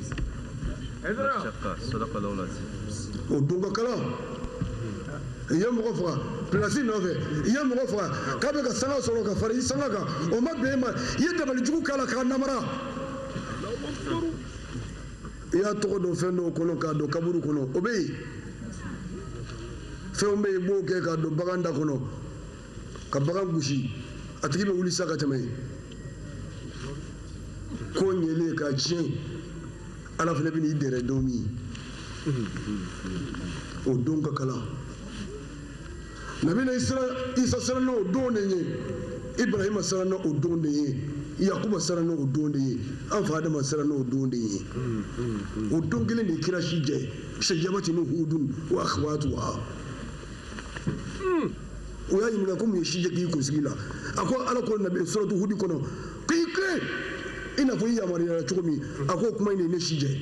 S: o don ka kalan i ye mɔgɔ faga pilasi nɔfɛ i ye mɔgɔ faga k'a bɛ ka sanga sɔrɔ ka fara i sanga kan o ma bɛn e ma i ye dabalijugu k'a la k'a namara i y'a tɔgɔ dɔn fɛn dɔw kɔnɔ k'a don kaburu kɔnɔ o bɛ yen fɛnw bɛ yen i b'o kɛ k'a don bagan da kɔnɔ ka bagan gosi a tigi bɛ wuli sa ka tɛmɛ ko ɲɛlen k'a tiɲɛ ala fana bɛ n'i dɛrɛ don min o don ka kalan nabila isa siranna o don de ye ibrahima siranna o don de ye yakuba siranna o don de ye an fa adama siranna o don de ye o don kelen de kira si jɛ shajabati ni hudun wa akhwatuha o y'a ɲininka ko mun ye si jɛ k'i kunsigi la a ko ala ko nabi suratu hudi kɔnɔ k'i tilen i n'a fɔ i yamaruyara cogo min a ko kuma in de ye ne si jɛ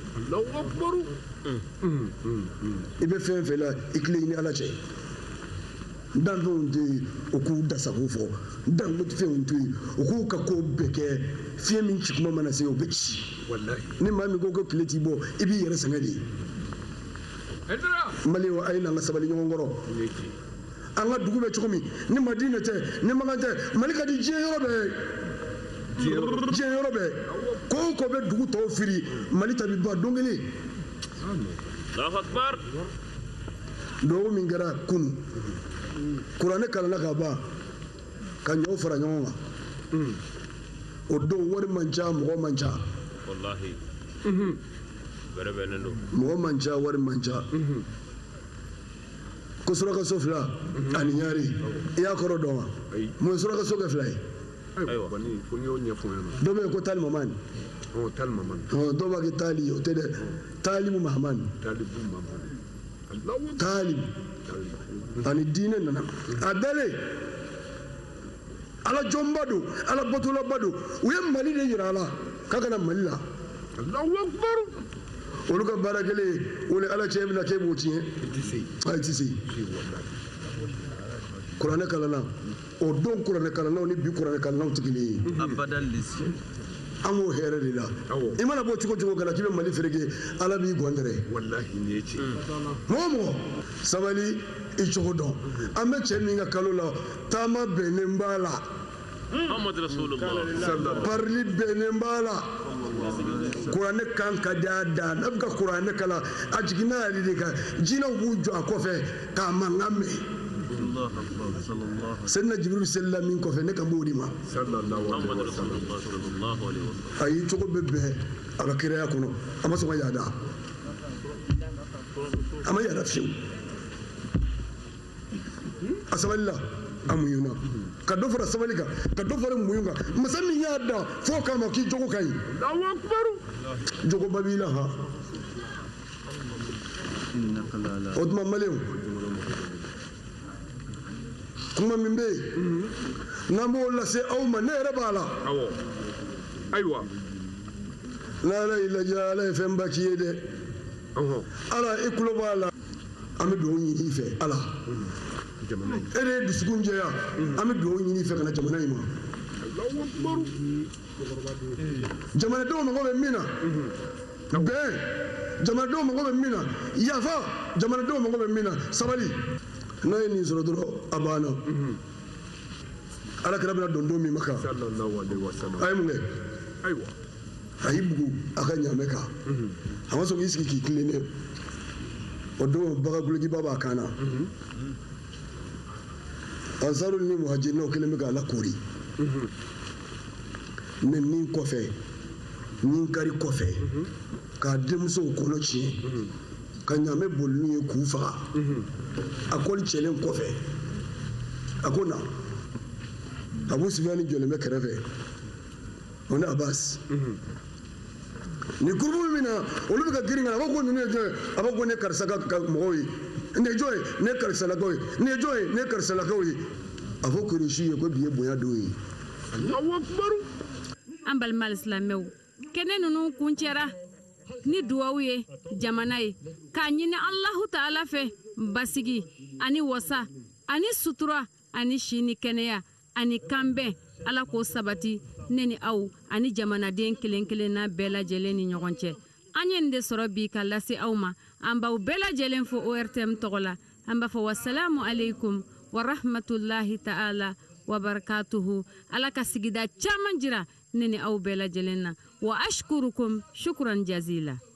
S: i bɛ fɛn fɛn la i tilen i ni ala cɛ danfɛnw tɛ yen o k'u dasago fɔ danfɛnw tɛ yen o k'u ka ko bɛɛ kɛ fiɲɛ min ci kuma mana se o bɛ ci ni maa min ko ko tile t'i bɔ i b'i yɛrɛ sɛgɛn de maliɲɛnw a ye n'an ka sabali ɲɔgɔn kɔrɔ an ka dugu bɛ cogo min ni madina tɛ ni makan tɛ mali ka di diɲɛ yɔrɔ bɛɛ ko o ko bɛ dugu tɔw firi mali ta bi ban don kelen dɔgɔ min kɛra kunu kuranɛ kalanna ka ban ka ɲɔw fara ɲɔgɔn kan o don wari man ca mɔgɔ man ca mɔgɔ man ca wari man ca ko surakaso fila ani ɲaari i y'a kɔrɔ dɔn wa mun ye surakaso kɛ fila ye dɔ bɛ yen ko tali mamani dɔw b'a kɛ tali o tɛ dɛ talibu mahamani talibu ani diinɛ nana a dalen ala jɔnba don ala batolaba don u ye mali de yira a la k'a kana mali la olu ka baara kelen o ni ala cɛ bɛna k'e b'o tiɲɛ a ti se kuranɛ kalanna o don kuranɛ kalannaw ni bi kuranɛ kalannaw tɛ kelen ye an k'o hɛrɛ de la i mana bɔ cogo cogo kana k'i bɛ mali fereke ala b'i gɔndɛrɛ mɔgɔ mɔgɔ sabali i cogo dɔn an bɛ cɛ min ka kalo la taama bɛnnen b'a la parili bɛnnen b'a la kuranɛ kan ka di a da n'a bɛ ka kuranɛ kalan a jiginna yɛrɛ de kan jinɛw b'u jɔ a kɔfɛ k'a mankan mɛn sɛdina jibiru selila min kɔfɛ ne kan b'o di ma a y'i cogo bɛ bɛn a ka kiraya kɔnɔ a ma sɔn ka yaada a ma yaada fiyewu a sabalila a muɲuna ka dɔ fara sabali kan ka dɔ fara muɲu kan masa min y'a da fo k'a ma k'i jogo ka ɲi jogoba b'i la ha o tuma maliyɛnw kuma min bɛ yen n'an b'o lase aw ma ne yɛrɛ b'a la ayiwa n'ala y'i lajɛ ala ye fɛnba k'i ye dɛ ala i tulo b'a la an bɛ dugawu ɲini i fɛ ala e de ye dusukun jɛya an bɛ dugawu ɲini i fɛ ka na jamana in ma jamanadenw mago bɛ min na bɛn jamanadenw mago bɛ min na yafa jamanadenw mago bɛ min na sabali n'a ye nin sɔrɔ dɔrɔn a banna ala kɛra bɛna don don min ma kan a ye mun kɛ a y'i bugu a ka ɲaamɛ kan a ma sɔn k'i sigi k'i tilen dɛ o don bagagulejiba b'a kan na ansaru ni muhajirinaw kelen bɛ k'a lakori mɛ nin kɔfɛ nin kari kɔfɛ k'a denmusow kɔnɔ tiɲɛ ka ɲaamɛ boli n'u ye k'u faga a kɔli cɛlen kɔfɛ a ko na Abu Sufyani jɔlen bɛ kɛrɛfɛ on est Abbas ni kurubu mina olu bɛ ka girin ka na a b'a ko ninnu ye jɔn ye a b'a ko ne karisa ka mɔgɔw ye ne jɔn ye ne karisalakaw ye ne jɔn ye ne karisalakaw ye a fɔ kurusi ye ko bi ye bonya don ye
M: an balima alisilamɛw kɛnɛ ninnu kuncɛra ni duwawu ye jamana ye k'a ɲini Allahu Taala fɛ basigi ani wasa ani sutura ani si ni kɛnɛya ani kanbɛn Ala k'o sabati ne ni aw ani jamanaden kelen kelenna bɛɛ lajɛlen ni ɲɔgɔn cɛ an ye nin de sɔrɔ bi ka lase aw ma an b'aw bɛɛ lajɛlen fo ORTM tɔgɔ la an b'a fɔ wasalamu alaikum wa rahmatulahi ta'ala wa barakatuhu Ala ka sigida caman jira ne ni aw bɛɛ lajɛlen na wa ashkurukum shukran jazila